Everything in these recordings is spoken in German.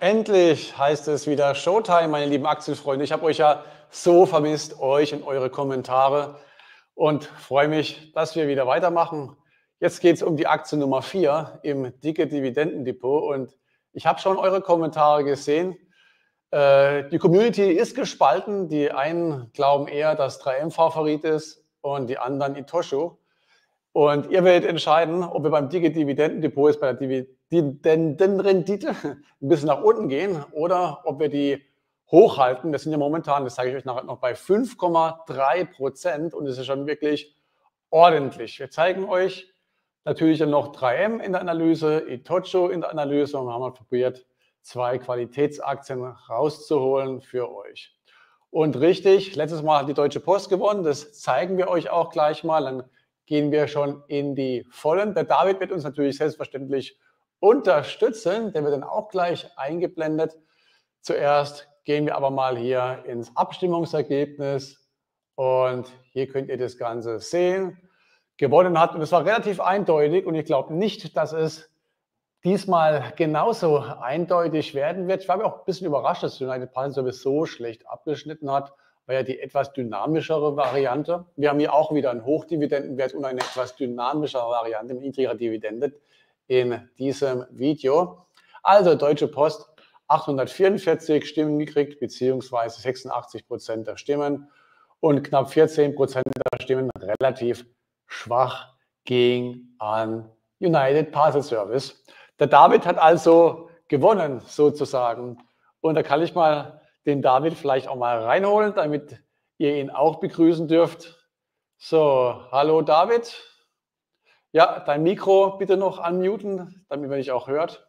Endlich heißt es wieder Showtime, meine lieben Aktienfreunde. Ich habe euch ja so vermisst, euch und eure Kommentare und freue mich, dass wir wieder weitermachen. Jetzt geht es um die Aktie Nummer 4 im dicke Dividendendepot und ich habe schon eure Kommentare gesehen. Die Community ist gespalten. Die einen glauben eher, dass 3M Favorit ist und die anderen Itochu. Und ihr werdet entscheiden, ob wir beim dicke Dividendendepot jetzt bei der Dividendenrendite ein bisschen nach unten gehen oder ob wir die hochhalten. Wir sind ja momentan, das zeige ich euch nachher noch, bei 5,3% und das ist schon wirklich ordentlich. Wir zeigen euch natürlich dann noch 3M in der Analyse, Itochu in der Analyse und wir haben probiert, 2 Qualitätsaktien rauszuholen für euch. Und richtig, letztes Mal hat die Deutsche Post gewonnen, das zeigen wir euch auch gleich mal. Dann gehen wir schon in die Vollen. Der David wird uns natürlich selbstverständlich unterstützen. Der wird dann auch gleich eingeblendet. Zuerst gehen wir aber mal hier ins Abstimmungsergebnis und hier könnt ihr das Ganze sehen. Gewonnen hat, und es war relativ eindeutig und ich glaube nicht, dass es diesmal genauso eindeutig werden wird. Ich war mir auch ein bisschen überrascht, dass United Parcel Service so schlecht abgeschnitten hat. War ja die etwas dynamischere Variante. Wir haben hier auch wieder einen Hochdividendenwert und eine etwas dynamischere Variante mit niedriger Dividende in diesem Video. Also Deutsche Post 844 Stimmen gekriegt, beziehungsweise 86% der Stimmen und knapp 14% der Stimmen relativ schwach ging an United Parcel Service. Der David hat also gewonnen sozusagen und da kann ich mal den David vielleicht auch mal reinholen, damit ihr ihn auch begrüßen dürft. So, hallo David. Ja, dein Mikro bitte noch unmuten, damit man dich auch hört.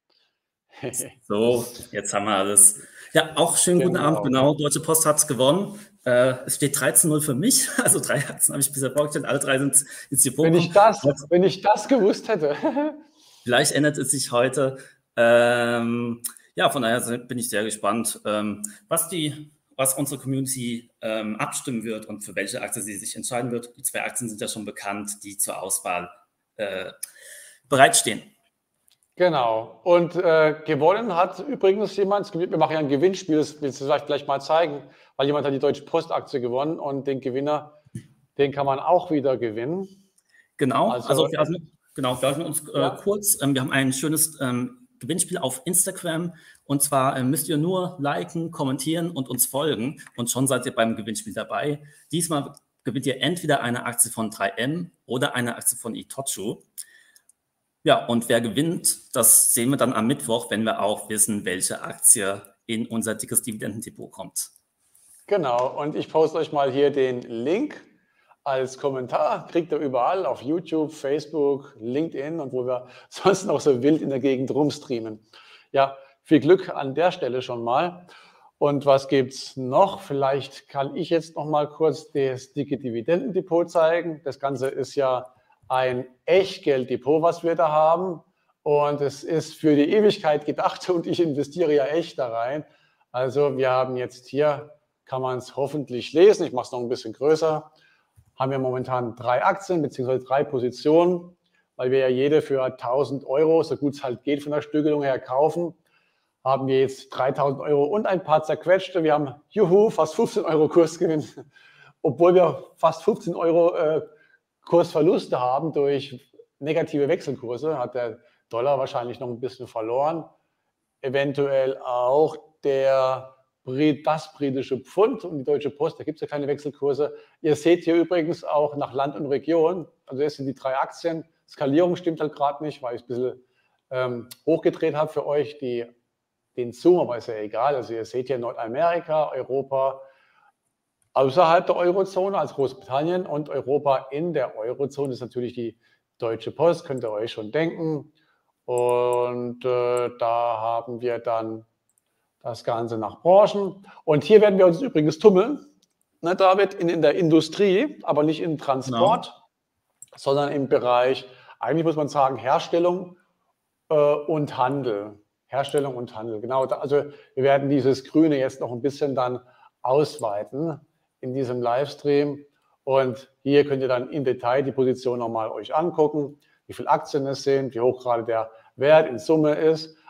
So, jetzt haben wir alles. Ja, auch schönen guten Abend, genau. Deutsche Post hat gewonnen. Es steht 13:0 für mich, also 3 Aktien habe ich bisher vorgestellt, alle 3 sind ins Depot gekommen. Wenn ich das gewusst hätte. Vielleicht ändert es sich heute. Ja, von daher bin ich sehr gespannt, was unsere Community abstimmen wird und für welche Aktie sie sich entscheiden wird. Die 2 Aktien sind ja schon bekannt, die zur Auswahl bereitstehen. Genau. Und gewonnen hat übrigens jemand, wir machen ja ein Gewinnspiel, das will ich vielleicht gleich mal zeigen, weil jemand hat die Deutsche Post-Aktie gewonnen und den Gewinner, den kann man auch wieder gewinnen. Genau, also wir halten uns kurz. Wir haben ein schönes Gewinnspiel auf Instagram und zwar müsst ihr nur liken, kommentieren und uns folgen und schon seid ihr beim Gewinnspiel dabei. Diesmal gewinnt ihr entweder eine Aktie von 3M oder eine Aktie von Itochu. Ja, und wer gewinnt, das sehen wir dann am Mittwoch, wenn wir auch wissen, welche Aktie in unser dickes Dividendendepot kommt. Genau, und ich poste euch mal hier den Link als Kommentar. Kriegt ihr überall auf YouTube, Facebook, LinkedIn und wo wir sonst noch so wild in der Gegend rumstreamen. Ja, viel Glück an der Stelle schon mal. Und was gibt es noch? Vielleicht kann ich jetzt noch mal kurz das dicke Dividendendepot zeigen. Das Ganze ist ja ein Echtgelddepot, was wir da haben. Und es ist für die Ewigkeit gedacht und ich investiere ja echt da rein. Also wir haben jetzt hier, kann man es hoffentlich lesen, ich mache es noch ein bisschen größer, haben wir momentan 3 Aktien bzw. 3 Positionen, weil wir ja jede für 1.000 Euro, so gut es halt geht von der Stückelung her, kaufen. Haben wir jetzt 3.000 Euro und ein paar zerquetschte. Wir haben, juhu, fast 15 Euro Kursgewinn, obwohl wir fast 15 Euro Kursverluste haben durch negative Wechselkurse, hat der Dollar wahrscheinlich noch ein bisschen verloren. Eventuell auch das britische Pfund und die Deutsche Post, da gibt es ja keine Wechselkurse. Ihr seht hier übrigens auch nach Land und Region, also das sind die 3 Aktien. Skalierung stimmt halt gerade nicht, weil ich es ein bisschen hochgedreht habe für euch, den Zoom, aber ist ja egal. Also ihr seht hier Nordamerika, Europa, außerhalb der Eurozone als Großbritannien und Europa in der Eurozone ist natürlich die Deutsche Post, könnt ihr euch schon denken. Und da haben wir dann das Ganze nach Branchen. Und hier werden wir uns übrigens tummeln, ne, David, in der Industrie, aber nicht im Transport, sondern im Bereich, eigentlich muss man sagen, Herstellung und Handel. Herstellung und Handel, genau. Also wir werden dieses Grüne jetzt noch ein bisschen dann ausweiten in diesem Livestream. Und hier könnt ihr dann im Detail die Position nochmal euch angucken, wie viele Aktien es sind, wie hoch gerade der Wert in Summe ist.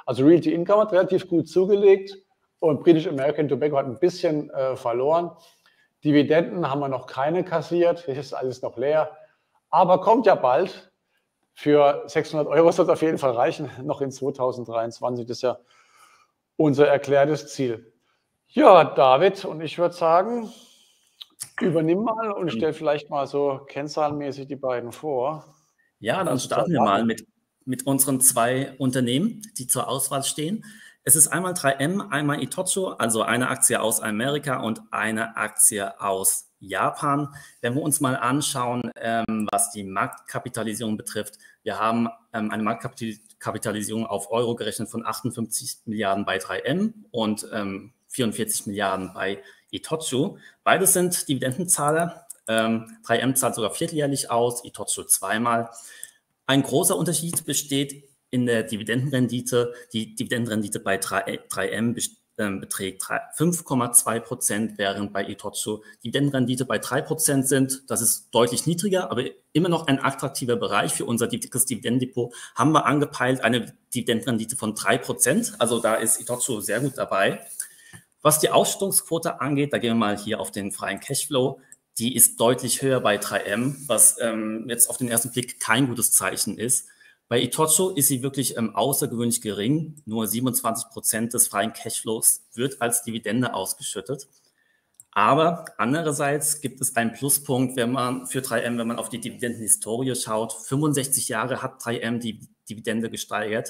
Also Realty Income hat relativ gut zugelegt und British American Tobacco hat ein bisschen verloren. Dividenden haben wir noch keine kassiert, das ist alles noch leer, aber kommt ja bald. Für 600 € soll es auf jeden Fall reichen, noch in 2023, das ist ja unser erklärtes Ziel. Ja, David, und ich würde sagen, übernimm mal und stell vielleicht mal so kennzahlenmäßig die beiden vor. Ja, dann starten wir mal mit unseren 2 Unternehmen, die zur Auswahl stehen. Es ist einmal 3M, einmal Itochu, also eine Aktie aus Amerika und eine Aktie aus Japan. Wenn wir uns mal anschauen, was die Marktkapitalisierung betrifft, wir haben eine Marktkapitalisierung auf Euro gerechnet von 58 Milliarden bei 3M und 44 Milliarden bei Itochu. Beides sind Dividendenzahler. 3M zahlt sogar vierteljährlich aus, Itochu zweimal. Ein großer Unterschied besteht in der Dividendenrendite. Die Dividendenrendite bei 3M beträgt 5,2%, während bei Itochu Dividendenrendite bei 3% sind. Das ist deutlich niedriger, aber immer noch ein attraktiver Bereich für unser dickes Dividendendepot. Haben wir angepeilt eine Dividendenrendite von 3%. Also da ist Itochu sehr gut dabei. Was die Ausschüttungsquote angeht, da gehen wir mal hier auf den freien Cashflow. Die ist deutlich höher bei 3M, was jetzt auf den ersten Blick kein gutes Zeichen ist. Bei Itochu ist sie wirklich außergewöhnlich gering. Nur 27% des freien Cashflows wird als Dividende ausgeschüttet. Aber andererseits gibt es einen Pluspunkt, wenn man für 3M, wenn man auf die Dividendenhistorie schaut. 65 Jahre hat 3M die Dividende gesteigert.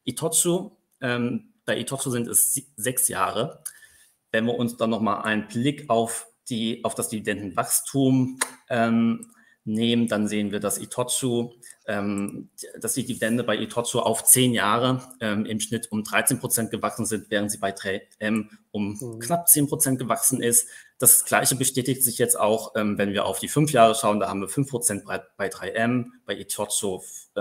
Bei Itochu sind es 6 Jahre. Wenn wir uns dann nochmal einen Blick auf das Dividendenwachstum nehmen, dann sehen wir, dass die Dividende bei Itochu auf 10 Jahre im Schnitt um 13% gewachsen sind, während sie bei 3M um knapp 10% gewachsen ist. Das Gleiche bestätigt sich jetzt auch, wenn wir auf die 5 Jahre schauen. Da haben wir 5% bei 3M, bei Itochu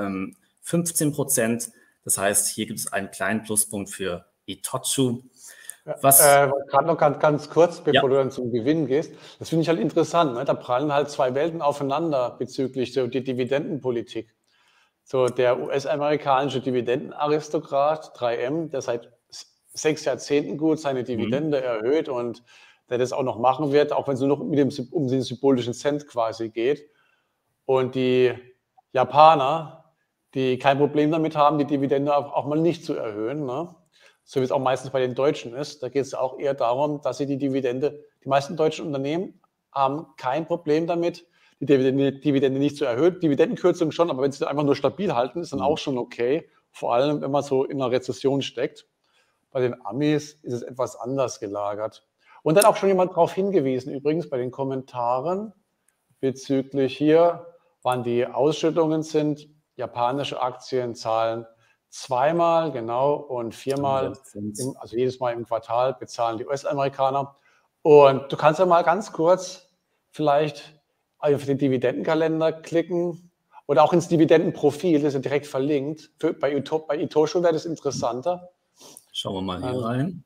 15%. Das heißt, hier gibt es einen kleinen Pluspunkt für Itochu. Gerade noch ganz kurz, bevor du dann zum Gewinn gehst. Das finde ich halt interessant. Ne? Da prallen halt 2 Welten aufeinander bezüglich so die Dividendenpolitik. So der US-amerikanische Dividendenaristokrat 3M, der seit 6 Jahrzehnten gut seine Dividende erhöht und der das auch noch machen wird, auch wenn es nur noch um den symbolischen Cent quasi geht. Und die Japaner, die kein Problem damit haben, die Dividende auch mal nicht zu erhöhen, ne? So wie es auch meistens bei den Deutschen ist. Da geht es auch eher darum, dass sie die meisten deutschen Unternehmen haben kein Problem damit, die Dividende nicht zu erhöhen. Dividendenkürzung schon, aber wenn sie das einfach nur stabil halten, ist dann auch schon okay. Vor allem, wenn man so in einer Rezession steckt. Bei den Amis ist es etwas anders gelagert. Und dann auch schon jemand darauf hingewiesen, übrigens bei den Kommentaren bezüglich hier, wann die Ausschüttungen sind. Japanische Aktien zahlen 2-mal, genau, und 4-mal, also jedes Mal im Quartal bezahlen die US-Amerikaner. Und du kannst ja mal ganz kurz vielleicht auf den Dividendenkalender klicken oder auch ins Dividendenprofil, das ist ja direkt verlinkt. Bei Itochu wäre das interessanter. Schauen wir mal hier rein.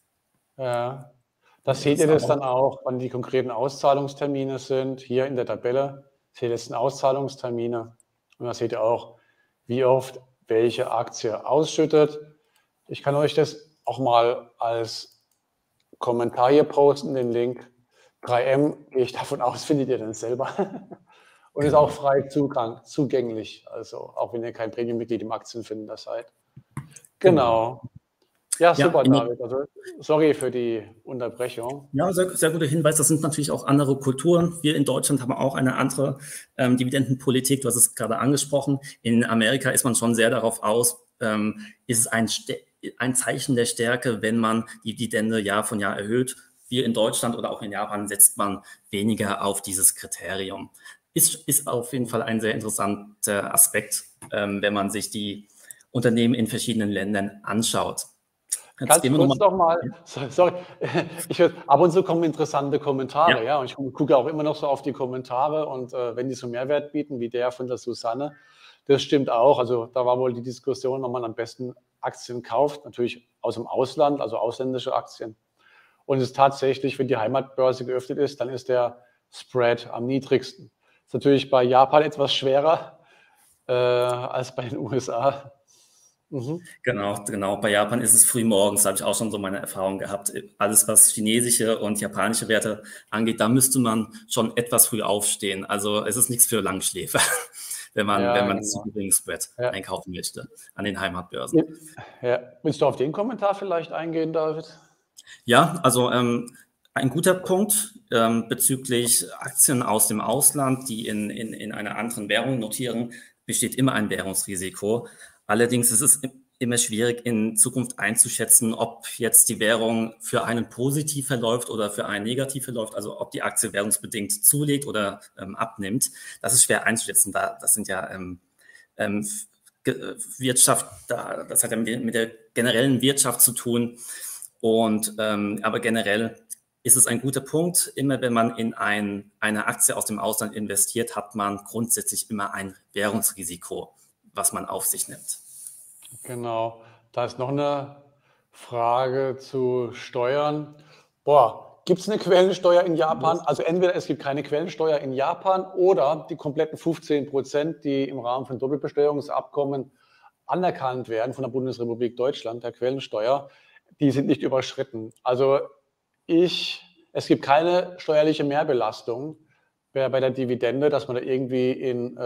Ja, da seht ihr das dann auch, wann die konkreten Auszahlungstermine sind. Hier in der Tabelle seht ihr jetzt Auszahlungstermine und da seht ihr auch, wie oft welche Aktie ausschüttet. Ich kann euch das auch mal als Kommentar hier posten, den Link. 3M, gehe ich davon aus, findet ihr dann selber. Und ist auch frei zugänglich, also auch wenn ihr kein Premium-Mitglied im Aktienfinder seid. Genau. Ja, super, David. Also, sorry für die Unterbrechung. Ja, sehr guter Hinweis. Das sind natürlich auch andere Kulturen. Wir in Deutschland haben auch eine andere Dividendenpolitik. Du hast es gerade angesprochen. In Amerika ist man schon sehr darauf aus, ist es ein Zeichen der Stärke, wenn man die Dividende Jahr von Jahr erhöht. Wir in Deutschland oder auch in Japan setzt man weniger auf dieses Kriterium. Ist auf jeden Fall ein sehr interessanter Aspekt, wenn man sich die Unternehmen in verschiedenen Ländern anschaut. Ganz kurz nochmal, sorry, ab und zu kommen interessante Kommentare, ja, und ich gucke auch immer noch so auf die Kommentare und wenn die so Mehrwert bieten, wie der von der Susanne, das stimmt auch, also da war wohl die Diskussion, ob man am besten Aktien kauft, natürlich aus dem Ausland, also ausländische Aktien. Und es ist tatsächlich, wenn die Heimatbörse geöffnet ist, dann ist der Spread am niedrigsten. Ist natürlich bei Japan etwas schwerer als bei den USA. Genau. Bei Japan ist es früh morgens, da habe ich auch schon so meine Erfahrung gehabt. Alles, was chinesische und japanische Werte angeht, da müsste man schon etwas früh aufstehen. Also es ist nichts für Langschläfer, wenn man Super Wing Spread einkaufen möchte an den Heimatbörsen. Ja. Willst du auf den Kommentar vielleicht eingehen, David? Ja, also ein guter Punkt bezüglich Aktien aus dem Ausland, die in einer anderen Währung notieren, besteht immer ein Währungsrisiko. Allerdings ist es immer schwierig, in Zukunft einzuschätzen, ob jetzt die Währung für einen positiv verläuft oder für einen negativ verläuft, also ob die Aktie währungsbedingt zulegt oder abnimmt. Das ist schwer einzuschätzen. Das sind ja Wirtschaft, das hat ja mit der generellen Wirtschaft zu tun. Aber generell ist es ein guter Punkt. Immer wenn man in eine Aktie aus dem Ausland investiert, hat man grundsätzlich immer ein Währungsrisiko, was man auf sich nimmt. Genau. Da ist noch eine Frage zu Steuern. Gibt es eine Quellensteuer in Japan? Also entweder es gibt keine Quellensteuer in Japan oder die kompletten 15%, die im Rahmen von Doppelbesteuerungsabkommen anerkannt werden von der Bundesrepublik Deutschland, der Quellensteuer, die sind nicht überschritten. Also es gibt keine steuerliche Mehrbelastung bei der Dividende, dass man da irgendwie in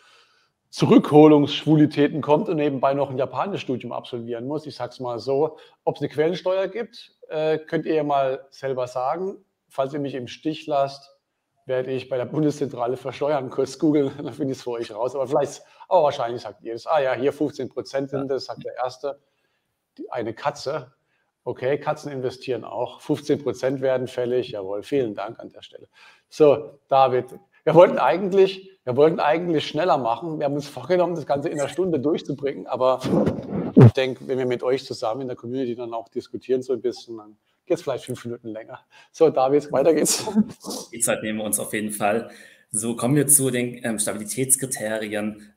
Zurückholungsschwulitäten kommt und nebenbei noch ein Japanisch-Studium absolvieren muss. Ich sage es mal so, ob es eine Quellensteuer gibt, könnt ihr ja mal selber sagen. Falls ihr mich im Stich lasst, werde ich bei der Bundeszentrale für Steuern kurz googeln, dann finde ich es für euch raus. Aber wahrscheinlich sagt ihr das. Hier 15% sind das, sagt der Erste. Eine Katze. Okay, Katzen investieren auch. 15% werden fällig. Jawohl, vielen Dank an der Stelle. So, David, wir wollten eigentlich schneller machen. Wir haben uns vorgenommen, das Ganze in einer Stunde durchzubringen. Aber ich denke, wenn wir mit euch zusammen in der Community dann auch diskutieren so ein bisschen, dann geht es vielleicht 5 Minuten länger. So, David, weiter geht's. Die Zeit nehmen wir uns auf jeden Fall. So, kommen wir zu den Stabilitätskriterien.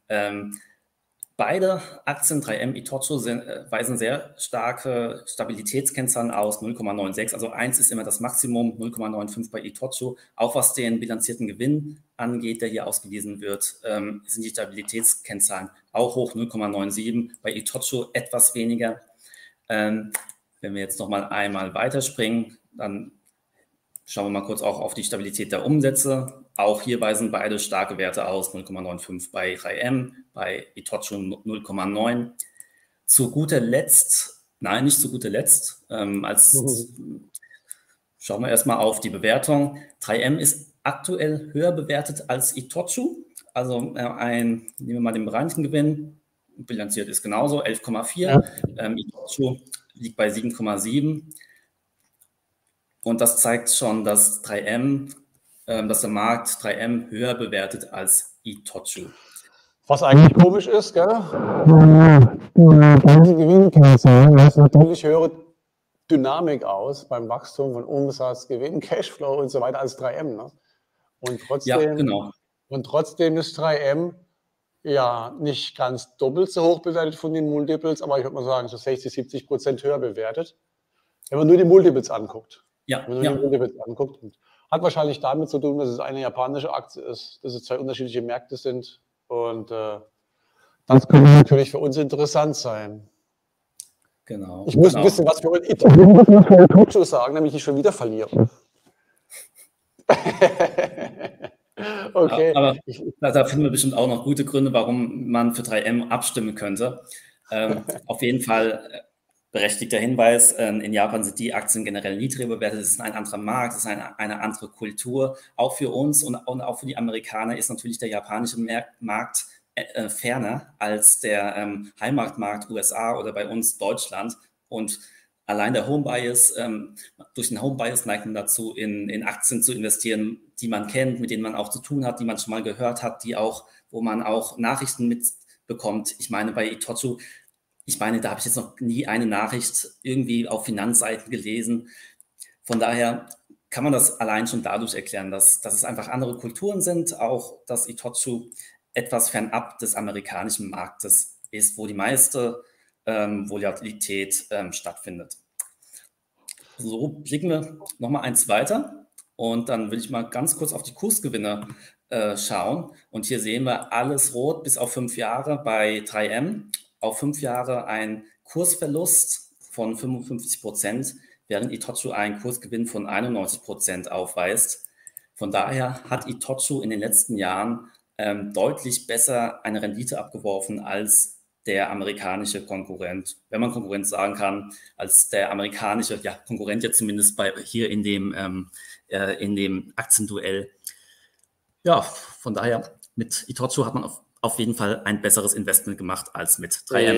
Beide Aktien, 3M, Itochu, weisen sehr starke Stabilitätskennzahlen aus, 0,96. Also 1 ist immer das Maximum, 0,95 bei Itochu. Auch was den bilanzierten Gewinn angeht, der hier ausgewiesen wird, sind die Stabilitätskennzahlen auch hoch, 0,97. Bei Itochu etwas weniger. Wenn wir jetzt noch mal einmal weiterspringen, dann schauen wir mal kurz auch auf die Stabilität der Umsätze. Auch hier weisen beide starke Werte aus, 0,95 bei 3M, bei Itochu 0,9. Zu guter Letzt, nein, nicht zu guter Letzt, schauen wir erstmal auf die Bewertung. 3M ist aktuell höher bewertet als Itochu. Also nehmen wir mal den bereinigten Gewinn, bilanziert ist genauso, 11,4. Itochu liegt bei 7,7. Und das zeigt schon, dass dass der Markt 3M höher bewertet als Itochu. Was eigentlich komisch ist, gell? Die Gewinnkennzahlen weisen natürlich höhere Dynamik aus beim Wachstum von Umsatz, Gewinn, Cashflow und so weiter als 3M. Ne? Und trotzdem ist 3M ja nicht ganz doppelt so hoch bewertet von den Multiples, aber ich würde mal sagen, so 60-70% höher bewertet, wenn man nur die Multiples anguckt. Und hat wahrscheinlich damit zu tun, dass es eine japanische Aktie ist, dass es 2 unterschiedliche Märkte sind. Und das könnte natürlich für uns interessant sein. Genau. Ich muss ein bisschen was für Itochu sagen, damit ich nicht schon wieder verliere. Okay. Aber da finden wir bestimmt auch noch gute Gründe, warum man für 3M abstimmen könnte. Auf jeden Fall berechtigter Hinweis, in Japan sind die Aktien generell niedriger bewertet, es ist ein anderer Markt, es ist eine andere Kultur. Auch für uns und auch für die Amerikaner ist natürlich der japanische Markt ferner als der Heimatmarkt USA oder bei uns Deutschland. Und allein der Home-Bias, durch den Home-Bias neigt man dazu, in Aktien zu investieren, die man kennt, mit denen man auch zu tun hat, die man schon mal gehört hat, wo man auch Nachrichten mitbekommt. Ich meine, bei Itochu, da habe ich jetzt noch nie eine Nachricht irgendwie auf Finanzseiten gelesen. Von daher kann man das allein schon dadurch erklären, dass es einfach andere Kulturen sind, auch dass Itochu etwas fernab des amerikanischen Marktes ist, wo die meiste Volatilität stattfindet. So blicken wir nochmal eins weiter und dann will ich mal ganz kurz auf die Kursgewinne schauen. Und hier sehen wir alles rot bis auf 5 Jahre bei 3M. auf 5 Jahre einen Kursverlust von 55%, während Itochu einen Kursgewinn von 91% aufweist. Von daher hat Itochu in den letzten Jahren deutlich besser eine Rendite abgeworfen als der amerikanische Konkurrent, wenn man Konkurrent sagen kann, als der amerikanische Konkurrent jetzt zumindest hier in dem Aktienduell. Ja, von daher mit Itochu hat man auf jeden Fall ein besseres Investment gemacht als mit 3M.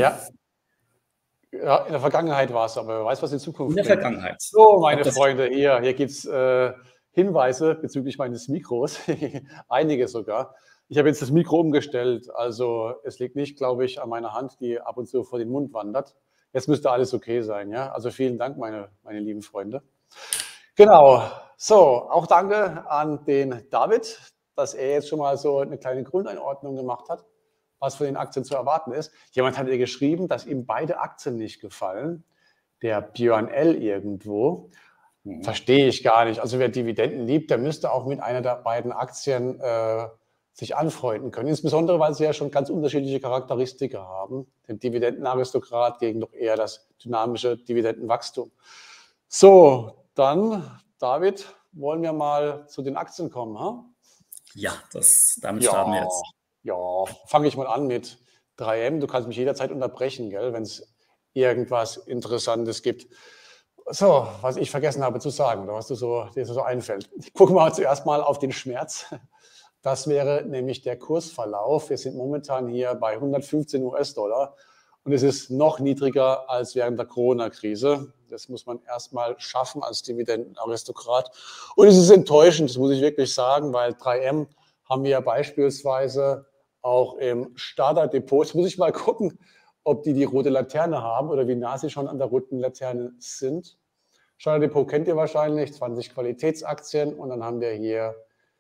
Ja, in der Vergangenheit war es, aber wer weiß, was in Zukunft bringt. In der Vergangenheit. So, meine Freunde, hier gibt es Hinweise bezüglich meines Mikros, einige sogar. Ich habe jetzt das Mikro umgestellt, also es liegt nicht, glaube ich, an meiner Hand, die ab und zu vor den Mund wandert. Jetzt müsste alles okay sein, ja. Also vielen Dank, meine lieben Freunde. Genau, so, auch danke an den David, dass er jetzt schon mal so eine kleine Grundeinordnung gemacht hat, was von den Aktien zu erwarten ist. Jemand hat mir geschrieben, dass ihm beide Aktien nicht gefallen. Der Björn L. irgendwo. Verstehe ich gar nicht. Also wer Dividenden liebt, der müsste auch mit einer der beiden Aktien sich anfreunden können. Insbesondere, weil sie ja schon ganz unterschiedliche Charakteristika haben. Den Dividendenaristokrat gegen doch eher das dynamische Dividendenwachstum. So, dann, David, wollen wir mal zu den Aktien kommen, ha? Ja, damit starten wir jetzt. Ja, fange ich mal an mit 3M. Du kannst mich jederzeit unterbrechen, gell, wenn es irgendwas Interessantes gibt. So, was ich vergessen habe zu sagen, oder was dir so einfällt. Gucken wir zuerst mal auf den Schmerz. Das wäre nämlich der Kursverlauf. Wir sind momentan hier bei 115 US-Dollar und es ist noch niedriger als während der Corona-Krise. Das muss man erstmal schaffen als Dividendenaristokrat. Und es ist enttäuschend, das muss ich wirklich sagen, weil 3M haben wir ja beispielsweise auch im Starterdepot. Jetzt muss ich mal gucken, ob die rote Laterne haben oder wie nah sie schon an der roten Laterne sind. Starterdepot kennt ihr wahrscheinlich, 20 Qualitätsaktien und dann haben wir hier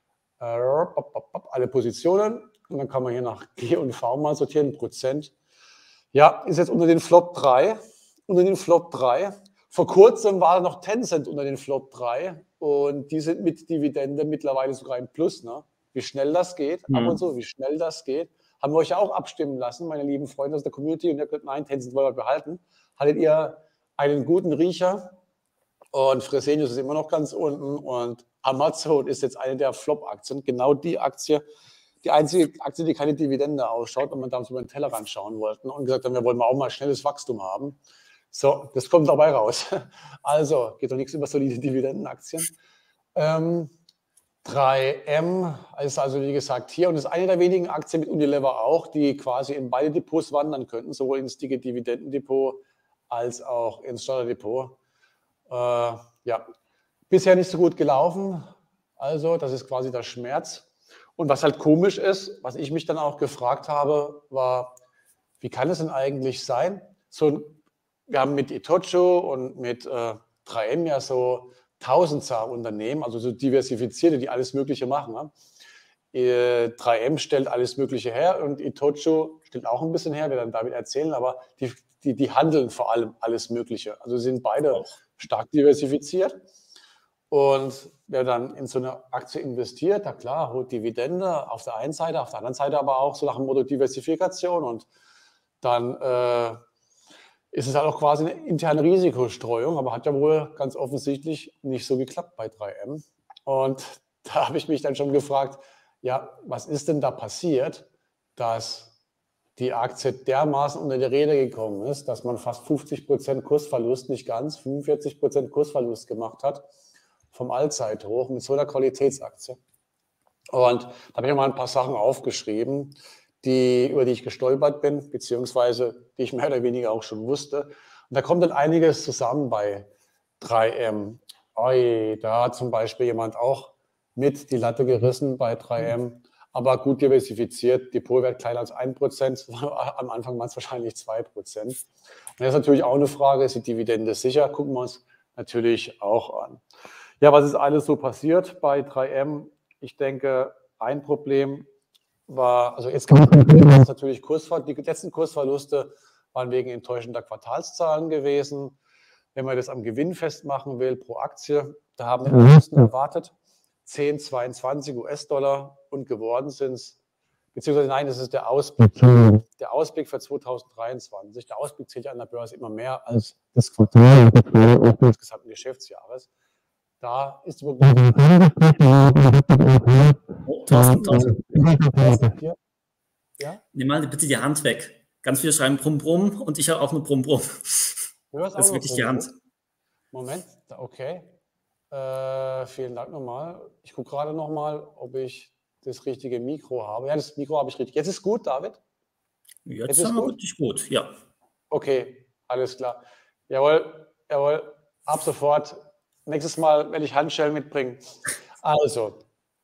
alle Positionen und dann kann man hier nach G und V mal sortieren, Prozent. Ja, ist jetzt unter den Flop 3. Unter den Flop 3. Vor kurzem war noch Tencent unter den Flop 3 und die sind mit Dividende mittlerweile sogar im Plus. Ne? Wie schnell das geht, ab und zu, wie schnell das geht. Haben wir euch ja auch abstimmen lassen, meine lieben Freunde aus der Community, und ihr könnt, nein, Tencent wollen wir behalten. Hattet ihr einen guten Riecher? Und Fresenius ist immer noch ganz unten und Amazon ist jetzt eine der Flop-Aktien. Genau die Aktie, die einzige Aktie, die keine Dividende ausschaut, und man damals über den Tellerrand schauen wollten und gesagt haben, wir wollen auch mal schnelles Wachstum haben. So, das kommt dabei raus. Also, geht doch nichts über solide Dividendenaktien. 3M ist also, wie gesagt, hier und ist eine der wenigen Aktien mit Unilever auch, die quasi in beide Depots wandern könnten, sowohl ins dicke Dividendendepot als auch ins Starterdepot. Ja, bisher nicht so gut gelaufen. Also, das ist quasi der Schmerz. Und was halt komisch ist, was ich mich dann auch gefragt habe, war, wie kann es denn eigentlich sein? Wir haben mit Itochu und mit 3M ja so Tausendsar-Unternehmen, also so diversifizierte, die alles Mögliche machen. Ne? 3M stellt alles Mögliche her und Itochu stellt auch ein bisschen her, wir werden damit erzählen, aber die handeln vor allem alles Mögliche. Also sind beide stark diversifiziert. Und wer dann in so eine Aktie investiert, na klar, holt Dividende auf der einen Seite, auf der anderen Seite aber auch so nach dem Motto Diversifikation. Und dann ist es halt auch quasi eine interne Risikostreuung, aber hat ja wohl ganz offensichtlich nicht so geklappt bei 3M. Und da habe ich mich dann schon gefragt, ja, was ist denn da passiert, dass die Aktie dermaßen unter die Räder gekommen ist, dass man fast 50% Kursverlust, nicht ganz, 45% Kursverlust gemacht hat vom Allzeithoch mit so einer Qualitätsaktie. Und da habe ich mal ein paar Sachen aufgeschrieben, über die ich gestolpert bin, beziehungsweise die ich mehr oder weniger auch schon wusste. Und da kommt dann einiges zusammen bei 3M. Da hat zum Beispiel jemand auch mit die Latte gerissen bei 3M, aber gut diversifiziert, Depotwert kleiner als 1%, am Anfang waren es wahrscheinlich 2%. Und das ist natürlich auch eine Frage, ist die Dividende sicher? Gucken wir uns natürlich auch an. Ja, was ist alles so passiert bei 3M? Ich denke, ein Problem war, also jetzt kann man natürlich die letzten Kursverluste waren wegen enttäuschender Quartalszahlen gewesen. Wenn man das am Gewinn festmachen will pro Aktie, da haben wir erwartet 10,22 US-Dollar und geworden sind es beziehungsweise nein, das ist der Ausblick. Der Ausblick für 2023. Der Ausblick zählt ja an der Börse immer mehr als das Quartal des gesamten Geschäftsjahres. Da ist die Ja? Nimm mal bitte die Hand weg. Ganz viele schreiben Brumm, Brumm und ich habe auch nur Brumm, Brumm. Das ist wirklich die Hand. Moment, okay. Vielen Dank nochmal. Ich gucke gerade nochmal, ob ich das richtige Mikro habe. Ja, das Mikro habe ich richtig. Jetzt ist gut, David? Jetzt haben wir richtig gut, ja. Okay, alles klar. Jawohl, jawohl. Ab sofort. Nächstes Mal werde ich Handschellen mitbringen. Also,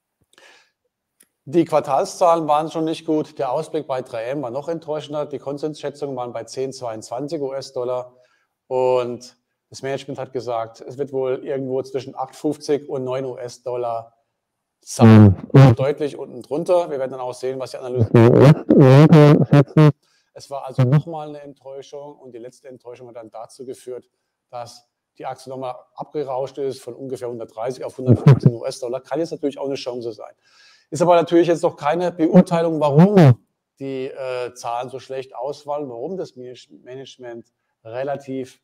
die Quartalszahlen waren schon nicht gut. Der Ausblick bei 3M war noch enttäuschender. Die Konsensschätzungen waren bei 10,22 US-Dollar. Und das Management hat gesagt, es wird wohl irgendwo zwischen 8,50 und 9 US-Dollar sein. Deutlich unten drunter. Wir werden dann auch sehen, was die Analysten schätzen. Es war also nochmal eine Enttäuschung. Und die letzte Enttäuschung hat dann dazu geführt, dass die Aktie nochmal abgerauscht ist von ungefähr 130 auf 115 US-Dollar. Kann jetzt natürlich auch eine Chance sein. Ist aber natürlich jetzt noch keine Beurteilung, warum die Zahlen so schlecht ausfallen, warum das Management relativ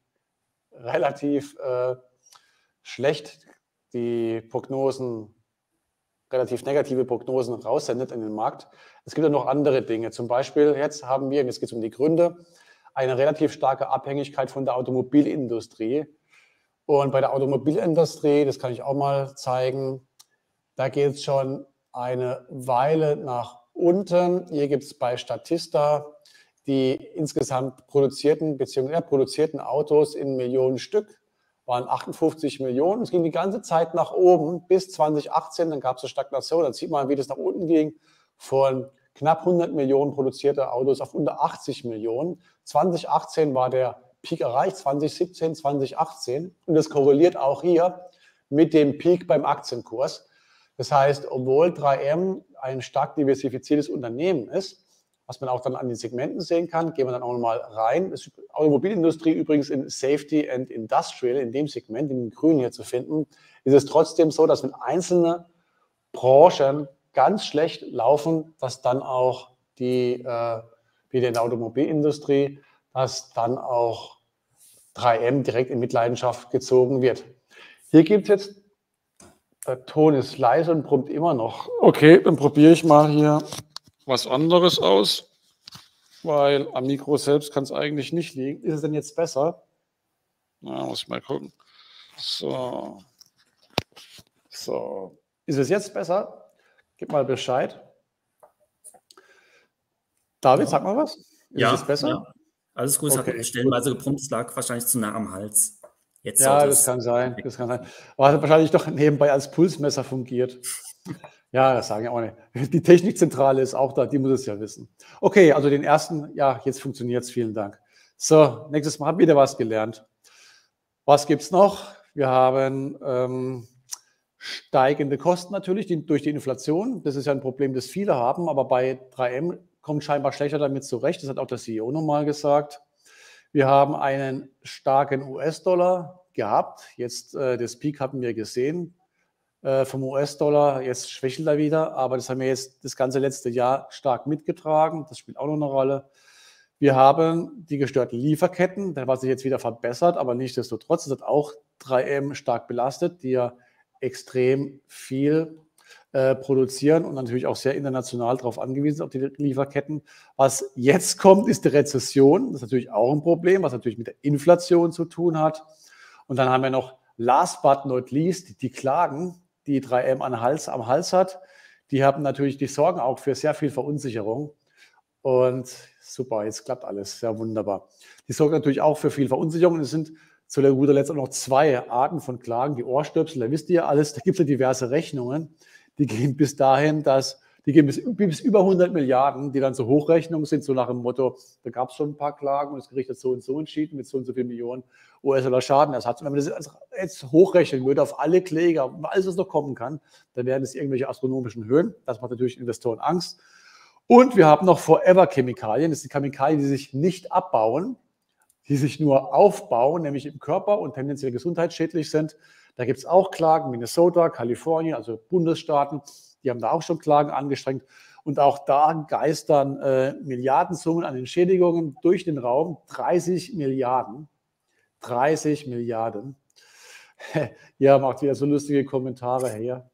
schlecht die Prognosen, relativ negative Prognosen raussendet in den Markt. Es gibt ja noch andere Dinge. Zum Beispiel jetzt haben wir, und jetzt geht es um die Gründe, eine relativ starke Abhängigkeit von der Automobilindustrie. Und bei der Automobilindustrie, das kann ich auch mal zeigen, da geht es schon eine Weile nach unten. Hier gibt es bei Statista die insgesamt produzierten Autos in Millionen Stück, waren 58 Millionen. Es ging die ganze Zeit nach oben bis 2018, dann gab es eine Stagnation. Dann sieht man, wie das nach unten ging, von knapp 100 Millionen produzierte Autos auf unter 80 Millionen. 2018 war der Peak erreicht, 2017, 2018. Und das korreliert auch hier mit dem Peak beim Aktienkurs. Das heißt, obwohl 3M ein stark diversifiziertes Unternehmen ist, was man auch dann an den Segmenten sehen kann, gehen wir dann auch nochmal rein. Die Automobilindustrie übrigens in Safety and Industrial, in dem Segment, in den Grünen hier zu finden, ist es trotzdem so, dass wenn einzelne Branchen ganz schlecht laufen, dass dann auch wie in der Automobilindustrie, dass dann auch 3M direkt in Mitleidenschaft gezogen wird. Hier gibt es jetzt, der Ton ist leise und brummt immer noch. Okay, dann probiere ich mal hier was anderes aus, weil am Mikro selbst kann es eigentlich nicht liegen. Ist es denn jetzt besser? Na, muss ich mal gucken. So. Ist es jetzt besser? Gib mal Bescheid. David, sag mal was. Ist es besser? Ja. Alles gut, es hat stellenweise gebrummt, es lag wahrscheinlich zu nah am Hals. Jetzt ja, das kann sein. Aber hat wahrscheinlich doch nebenbei als Pulsmesser fungiert. Ja, das sagen ja auch nicht. Die Technikzentrale ist auch da, die muss es ja wissen. Okay, also den ersten, ja, jetzt funktioniert es, vielen Dank. So, nächstes Mal haben wir wieder was gelernt. Was gibt es noch? Wir haben steigende Kosten natürlich durch die Inflation. Das ist ja ein Problem, das viele haben, aber bei 3M kommt scheinbar schlechter damit zurecht. Das hat auch der CEO nochmal gesagt. Wir haben einen starken US-Dollar gehabt. Jetzt das Peak hatten wir gesehen vom US-Dollar. Jetzt schwächelt er wieder, aber das haben wir jetzt das ganze letzte Jahr stark mitgetragen. Das spielt auch noch eine Rolle. Wir haben die gestörten Lieferketten, was sich jetzt wieder verbessert, aber nichtsdestotrotz ist das auch 3M stark belastet, die ja extrem viel produzieren und natürlich auch sehr international darauf angewiesen sind, auf die Lieferketten. Was jetzt kommt, ist die Rezession. Das ist natürlich auch ein Problem, was natürlich mit der Inflation zu tun hat. Und dann haben wir noch, last but not least, die Klagen, die 3M am Hals hat. Die sorgen auch für sehr viel Verunsicherung. Und super, jetzt klappt alles, sehr wunderbar. Die sorgen natürlich auch für viel Verunsicherung. Und es sind zu guter Letzt auch noch zwei Arten von Klagen. Die Ohrstöpsel, da wisst ihr ja alles, da gibt es ja diverse Rechnungen. Die gehen bis dahin, die gehen bis über 100 Milliarden, die dann so Hochrechnungen sind, so nach dem Motto, da gab es schon ein paar Klagen und das Gericht hat so und so entschieden mit so und so viel Millionen US-Dollar Schadenersatz. Und wenn man das jetzt hochrechnen würde auf alle Kläger, alles, was noch kommen kann, dann wären es irgendwelche astronomischen Höhen. Das macht natürlich Investoren Angst. Und wir haben noch Forever-Chemikalien. Das sind Chemikalien, die sich nicht abbauen, die sich nur aufbauen, nämlich im Körper und tendenziell gesundheitsschädlich sind. Da gibt es auch Klagen, Minnesota, Kalifornien, also Bundesstaaten, die haben da auch schon Klagen angestrengt. Und auch da geistern Milliardensummen an Entschädigungen durch den Raum. 30 Milliarden. 30 Milliarden. Ja, macht wieder so lustige Kommentare her.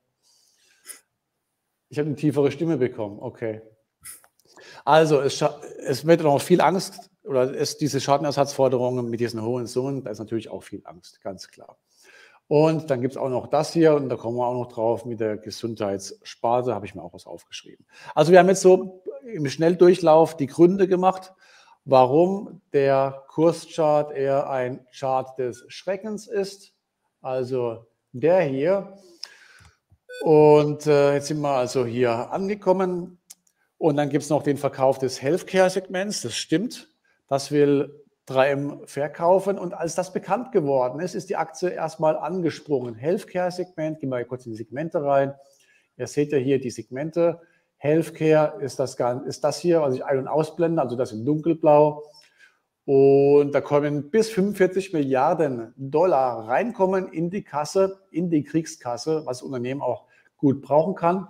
Ich habe eine tiefere Stimme bekommen. Okay. Also, es wird noch viel Angst, oder diese Schadenersatzforderungen mit diesen hohen Summen, da ist natürlich auch viel Angst, ganz klar. Und dann gibt es auch noch das hier, und da kommen wir auch noch drauf, mit der Gesundheitssparte, habe ich mir auch was aufgeschrieben. Also wir haben jetzt so im Schnelldurchlauf die Gründe gemacht, warum der Kurschart eher ein Chart des Schreckens ist. Also der hier. Und jetzt sind wir also hier angekommen. Und dann gibt es noch den Verkauf des Healthcare-Segments, das stimmt. Das will 3M verkaufen. Und als das bekannt geworden ist, ist die Aktie erstmal angesprungen. Healthcare-Segment, gehen wir kurz in die Segmente rein. Ihr seht ja hier die Segmente. Healthcare ist das hier, was ich ein- und ausblende, also das in dunkelblau. Und da kommen bis 45 Milliarden Dollar reinkommen in die Kasse, in die Kriegskasse, was das Unternehmen auch gut brauchen kann.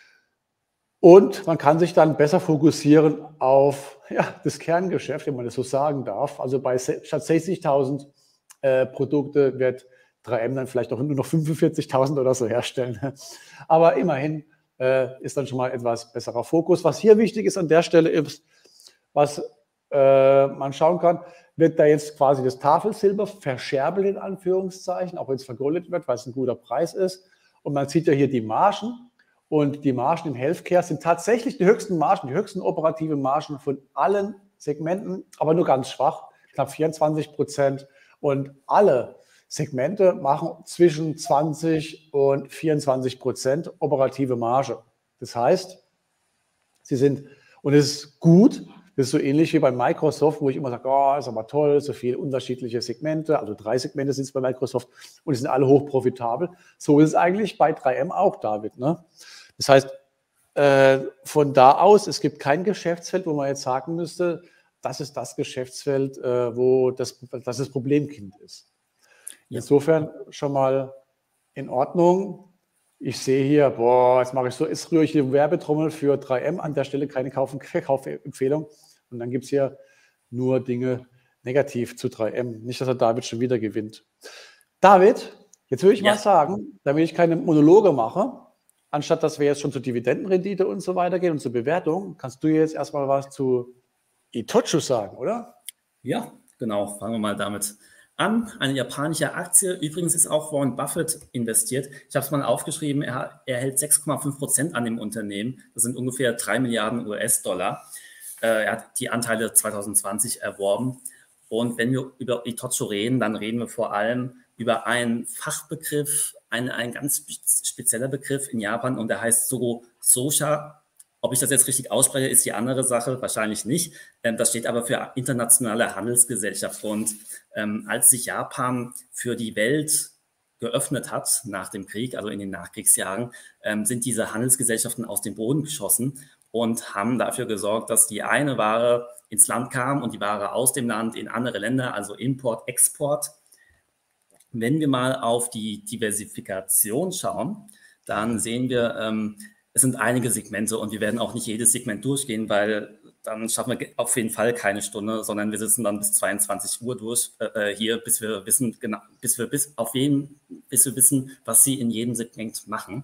Und man kann sich dann besser fokussieren auf das Kerngeschäft, wenn man das so sagen darf. Also statt 60.000 Produkte wird 3M dann vielleicht auch nur noch 45.000 oder so herstellen. Aber immerhin ist dann schon mal etwas besserer Fokus. Was hier wichtig ist an der Stelle ist, was man schauen kann, wird da jetzt quasi das Tafelsilber verscherbelt in Anführungszeichen, auch wenn es vergoldet wird, weil es ein guter Preis ist. Und man sieht ja hier die Margen. Und die Margen im Healthcare sind tatsächlich die höchsten Margen, die höchsten operativen Margen von allen Segmenten, aber nur ganz schwach, knapp 24%. Und alle Segmente machen zwischen 20 und 24% operative Marge. Das heißt, sie sind, und es ist gut, das ist so ähnlich wie bei Microsoft, wo ich immer sage, oh, ist aber toll, so viele unterschiedliche Segmente, also 3 Segmente sind es bei Microsoft und die sind alle hochprofitabel. So ist es eigentlich bei 3M auch, David, ne? Das heißt, von da aus, es gibt kein Geschäftsfeld, wo man jetzt sagen müsste, das ist das Geschäftsfeld, wo das Problemkind ist. Ja. Insofern schon mal in Ordnung. Ich sehe hier, jetzt mache ich so, jetzt rühre ich die Werbetrommel für 3M, an der Stelle keine Kaufempfehlung. Und dann gibt es hier nur Dinge negativ zu 3M. Nicht, dass der David schon wieder gewinnt. David, jetzt würde ich mal sagen, damit ich keine Monologe mache, anstatt dass wir jetzt schon zur Dividendenrendite und so weiter gehen und zur Bewertung, kannst du jetzt erstmal was zu Itochu sagen, oder? Ja, genau. Fangen wir mal damit an. Eine japanische Aktie. Übrigens ist auch Warren Buffett investiert. Ich habe es mal aufgeschrieben. Er hält 6,5% an dem Unternehmen. Das sind ungefähr 3 Milliarden US-Dollar. Er hat die Anteile 2020 erworben. Und wenn wir über Itochu reden, dann reden wir vor allem über einen Fachbegriff, ein ganz spezieller Begriff in Japan, und der heißt Sosha. Ob ich das jetzt richtig ausspreche, ist die andere Sache, wahrscheinlich nicht. Das steht aber für Internationale Handelsgesellschaft. Und als sich Japan für die Welt geöffnet hat nach dem Krieg, also in den Nachkriegsjahren, sind diese Handelsgesellschaften aus dem Boden geschossen und haben dafür gesorgt, dass die eine Ware ins Land kam und die Ware aus dem Land in andere Länder, also Import, Export. Wenn wir mal auf die Diversifikation schauen, dann sehen wir, es sind einige Segmente und wir werden auch nicht jedes Segment durchgehen, weil dann schaffen wir auf jeden Fall keine Stunde, sondern wir sitzen dann bis 22 Uhr durch hier, bis wir wissen, genau, bis wir wissen, was sie in jedem Segment machen.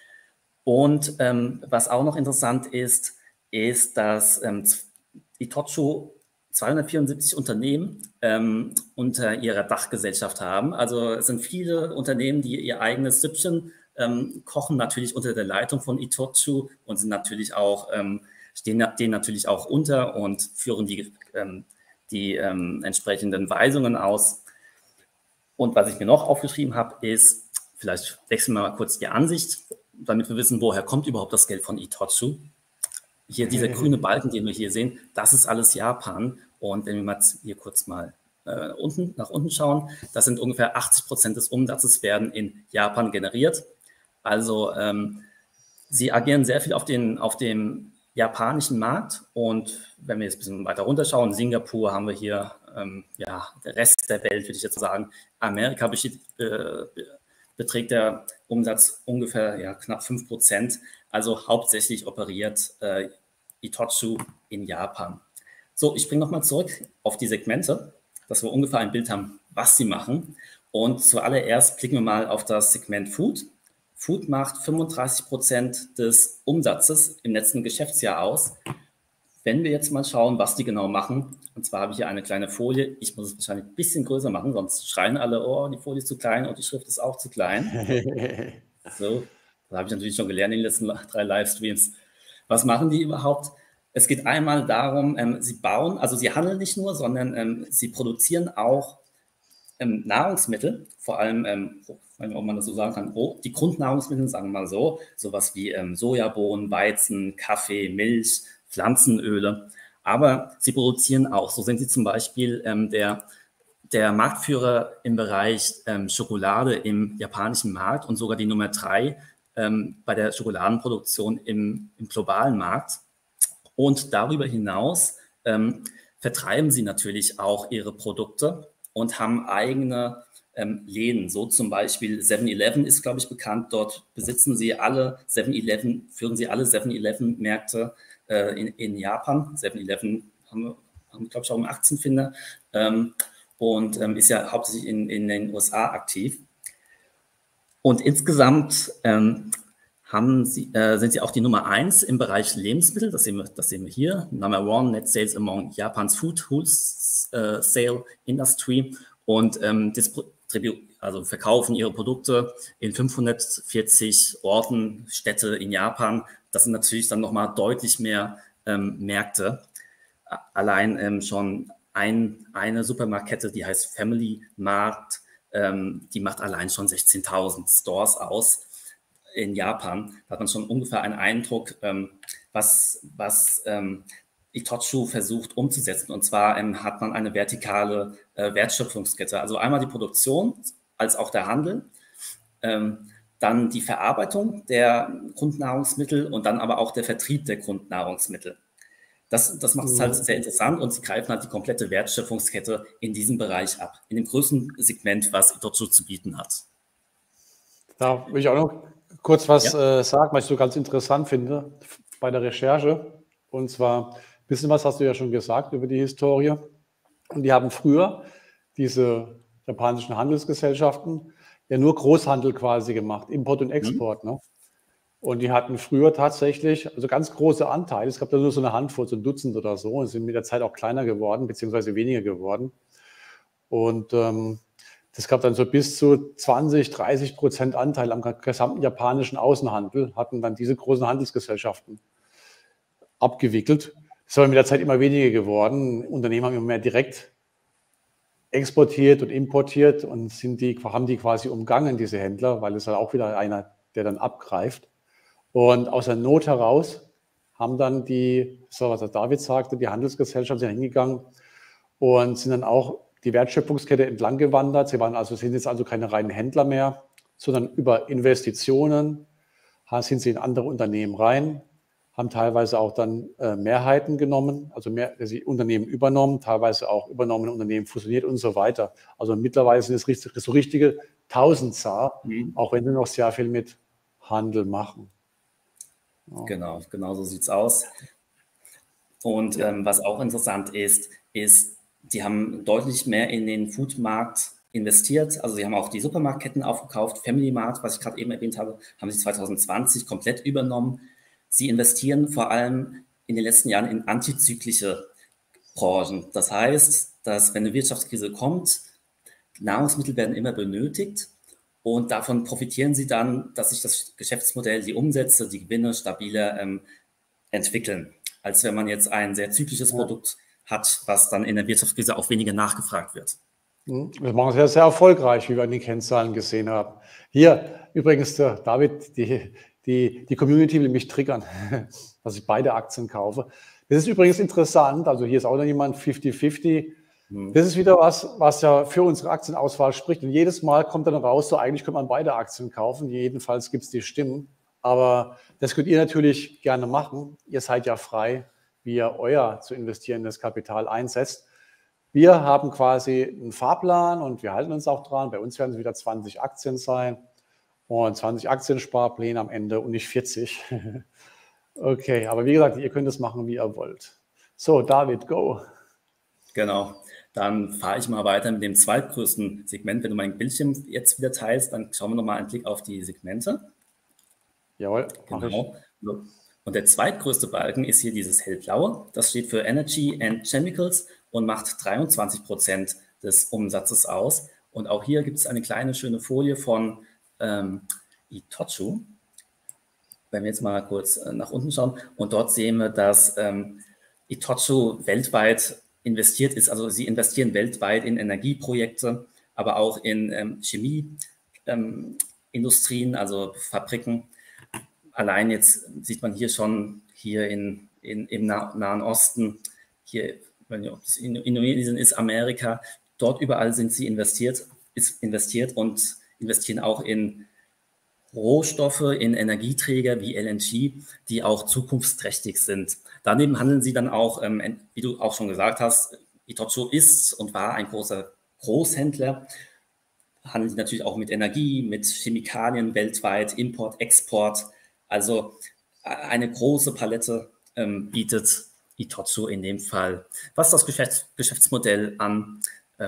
Und was auch noch interessant ist, dass Itochu 274 Unternehmen unter ihrer Dachgesellschaft haben. Also es sind viele Unternehmen, die ihr eigenes Süppchen kochen, natürlich unter der Leitung von Itochu und sind natürlich auch, stehen denen natürlich auch unter und führen die entsprechenden Weisungen aus. Und was ich mir noch aufgeschrieben habe, ist, vielleicht wechseln wir mal kurz die Ansicht, damit wir wissen, woher kommt überhaupt das Geld von Itochu. Hier dieser grüne Balken, den wir hier sehen, das ist alles Japan. Und wenn wir mal hier kurz mal nach unten schauen, das sind ungefähr 80% des Umsatzes werden in Japan generiert. Also sie agieren sehr viel auf dem japanischen Markt. Und wenn wir jetzt ein bisschen weiter runterschauen, Singapur haben wir hier, der Rest der Welt, würde ich jetzt sagen. Amerika beträgt der Umsatz ungefähr knapp 5%. Also hauptsächlich operiert Itochu in Japan. So, ich springe nochmal zurück auf die Segmente, dass wir ungefähr ein Bild haben, was sie machen. Und zuallererst blicken wir mal auf das Segment Food. Food macht 35% des Umsatzes im letzten Geschäftsjahr aus. Wenn wir jetzt mal schauen, was die genau machen, und zwar habe ich hier eine kleine Folie, ich muss es wahrscheinlich ein bisschen größer machen, sonst schreien alle, oh, die Folie ist zu klein und die Schrift ist auch zu klein. So, das habe ich natürlich schon gelernt in den letzten 3 Livestreams. Was machen die überhaupt? Es geht einmal darum, sie bauen, also sie handeln nicht nur, sondern sie produzieren auch Nahrungsmittel, vor allem, ob man das so sagen kann, die Grundnahrungsmittel, sagen wir mal so, sowas wie Sojabohnen, Weizen, Kaffee, Milch, Pflanzenöle. Aber sie produzieren auch, so sind sie zum Beispiel der Marktführer im Bereich Schokolade im japanischen Markt und sogar die Nummer 3 bei der Schokoladenproduktion im globalen Markt. Und darüber hinaus vertreiben sie natürlich auch ihre Produkte und haben eigene Läden. So zum Beispiel 7-Eleven ist, glaube ich, bekannt. Dort besitzen sie alle 7-Eleven, führen sie alle 7-Eleven-Märkte in Japan. 7-Eleven haben, glaube ich, auch im Aktienfinder und ist ja hauptsächlich in den USA aktiv. Und insgesamt sind sie auch die Nummer 1 im Bereich Lebensmittel. Das sehen wir hier. Number 1 Net Sales among Japans Food Wholesale Industry. Und also verkaufen ihre Produkte in 540 Orten, Städte in Japan. Das sind natürlich dann nochmal deutlich mehr Märkte. Allein schon eine Supermarktkette, die heißt Family Mart, die macht allein schon 16.000 Stores aus in Japan. Da hat man schon ungefähr einen Eindruck, was Itochu versucht umzusetzen. Und zwar hat man eine vertikale Wertschöpfungskette. Also einmal die Produktion als auch der Handel, dann die Verarbeitung der Grundnahrungsmittel und dann aber auch der Vertrieb der Grundnahrungsmittel. Das macht es halt sehr interessant und sie greifen halt die komplette Wertschöpfungskette in diesem Bereich ab, in dem größten Segment, was Itochu zu bieten hat. Da will ich auch noch kurz was sagen, was ich so ganz interessant finde bei der Recherche. Und zwar, ein bisschen was hast du ja schon gesagt über die Historie. Und die haben früher, diese japanischen Handelsgesellschaften, ja nur Großhandel quasi gemacht, Import und Export. Ne? Und die hatten früher tatsächlich, also ganz große Anteile, es gab da nur so eine Handvoll, so ein Dutzend oder so, und sind mit der Zeit auch kleiner geworden, beziehungsweise weniger geworden. Und das gab dann so bis zu 20-30% Anteil am gesamten japanischen Außenhandel, hatten dann diese großen Handelsgesellschaften abgewickelt. Das ist aber mit der Zeit immer weniger geworden. Unternehmen haben immer mehr direkt exportiert und importiert und haben die quasi umgangen, diese Händler, weil es dann auch wieder einer, der dann abgreift. Und aus der Not heraus haben dann so was der David sagte, die Handelsgesellschaften sind hingegangen und sind dann auch die Wertschöpfungskette entlang gewandert. Sind jetzt also keine reinen Händler mehr, sondern über Investitionen sind sie in andere Unternehmen rein, haben teilweise auch dann Mehrheiten genommen, also Unternehmen übernommen, teilweise auch übernommene Unternehmen fusioniert und so weiter. Also mittlerweile sind es so richtige Tausendsar, auch wenn sie noch sehr viel mit Handel machen. Ja. Genau so sieht es aus. Und was auch interessant ist, die haben deutlich mehr in den Foodmarkt investiert. Also sie haben auch die Supermarktketten aufgekauft. Family Mart, was ich gerade eben erwähnt habe, haben sie 2020 komplett übernommen. Sie investieren vor allem in den letzten Jahren in antizyklische Branchen. Das heißt, dass wenn eine Wirtschaftskrise kommt, Nahrungsmittel werden immer benötigt und davon profitieren sie dann, dass sich das Geschäftsmodell, die Umsätze, die Gewinne stabiler entwickeln, als wenn man jetzt ein sehr zyklisches Produkt hat, was dann in der Wirtschaftskrise auch weniger nachgefragt wird. Wir machen es ja sehr erfolgreich, wie wir an den Kennzahlen gesehen haben. Hier übrigens, David, die Community will mich triggern, dass ich beide Aktien kaufe. Das ist übrigens interessant, also hier ist auch noch jemand 50-50. Das ist wieder was ja für unsere Aktienauswahl spricht. Und jedes Mal kommt dann raus, so eigentlich könnte man beide Aktien kaufen. Jedenfalls gibt es die Stimmen. Aber das könnt ihr natürlich gerne machen. Ihr seid ja frei, wie ihr euer zu investierendes Kapital einsetzt. Wir haben quasi einen Fahrplan und wir halten uns auch dran. Bei uns werden es wieder 20 Aktien sein. und 20 Aktiensparpläne am Ende und nicht 40. Okay, aber wie gesagt, ihr könnt es machen, wie ihr wollt. So, David, go. Genau. Dann fahre ich mal weiter mit dem zweitgrößten Segment. Wenn du meinen Bildschirm jetzt wieder teilst, dann schauen wir nochmal einen Blick auf die Segmente. Jawohl, genau. Und der zweitgrößte Balken ist hier dieses hellblaue. Das steht für Energy and Chemicals und macht 23% des Umsatzes aus. Und auch hier gibt es eine kleine schöne Folie von ITOCHU. Wenn wir jetzt mal kurz nach unten schauen, und dort sehen wir, dass ITOCHU weltweit investiert ist. Also sie investieren weltweit in Energieprojekte, aber auch in Chemieindustrien, also Fabriken. Allein jetzt sieht man hier schon hier im Nahen Osten, hier, wenn ob es Indonesien ist, Amerika, dort überall sind sie investiert und investieren auch in Rohstoffe, in Energieträger wie LNG, die auch zukunftsträchtig sind. Daneben handeln sie dann auch, wie du auch schon gesagt hast, ITOCHU ist und war ein großer Großhändler, handeln sie natürlich auch mit Energie, mit Chemikalien weltweit, Import, Export. Also eine große Palette bietet ITOCHU in dem Fall, was das Geschäftsmodell an.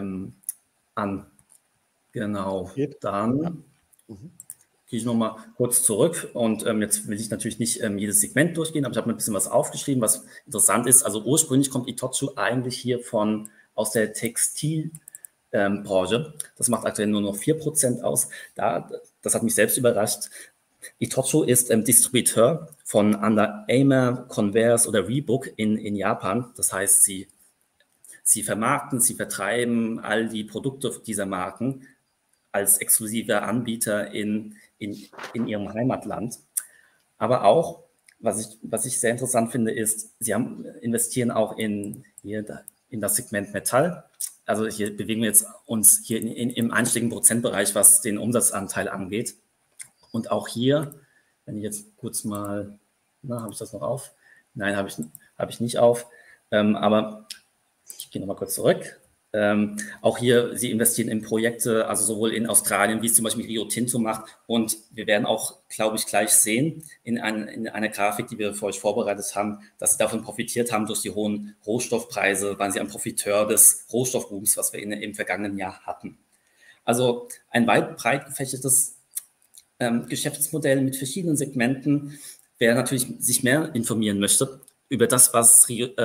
Genau, dann gehe ich nochmal kurz zurück und jetzt will ich natürlich nicht jedes Segment durchgehen, aber ich habe mir ein bisschen was aufgeschrieben, was interessant ist. Also ursprünglich kommt ITOCHU eigentlich hier aus der Textilbranche. Das macht aktuell nur noch 4% aus. Das hat mich selbst überrascht. ITOCHU ist Distributeur von Under Armour, Converse oder Reebok in Japan. Das heißt, sie vermarkten, sie vertreiben all die Produkte dieser Marken als exklusiver Anbieter in ihrem Heimatland. Aber auch, was ich sehr interessant finde, ist, sie investieren auch in das Segment Metall. Also hier bewegen wir uns hier im einstelligen Prozentbereich, was den Umsatzanteil angeht. Und auch hier, wenn ich jetzt kurz mal, habe ich das noch auf? Nein, habe ich nicht auf. Aber ich gehe nochmal kurz zurück. Auch hier, sie investieren in Projekte, also sowohl in Australien, wie es zum Beispiel Rio Tinto macht. Und wir werden auch, glaube ich, gleich sehen in einer Grafik, die wir für euch vorbereitet haben, dass sie davon profitiert haben durch die hohen Rohstoffpreise, waren sie ein Profiteur des Rohstoffbooms, was wir im vergangenen Jahr hatten. Also ein weit breit gefächertes Geschäftsmodell mit verschiedenen Segmenten. Wer natürlich sich mehr informieren möchte über das, was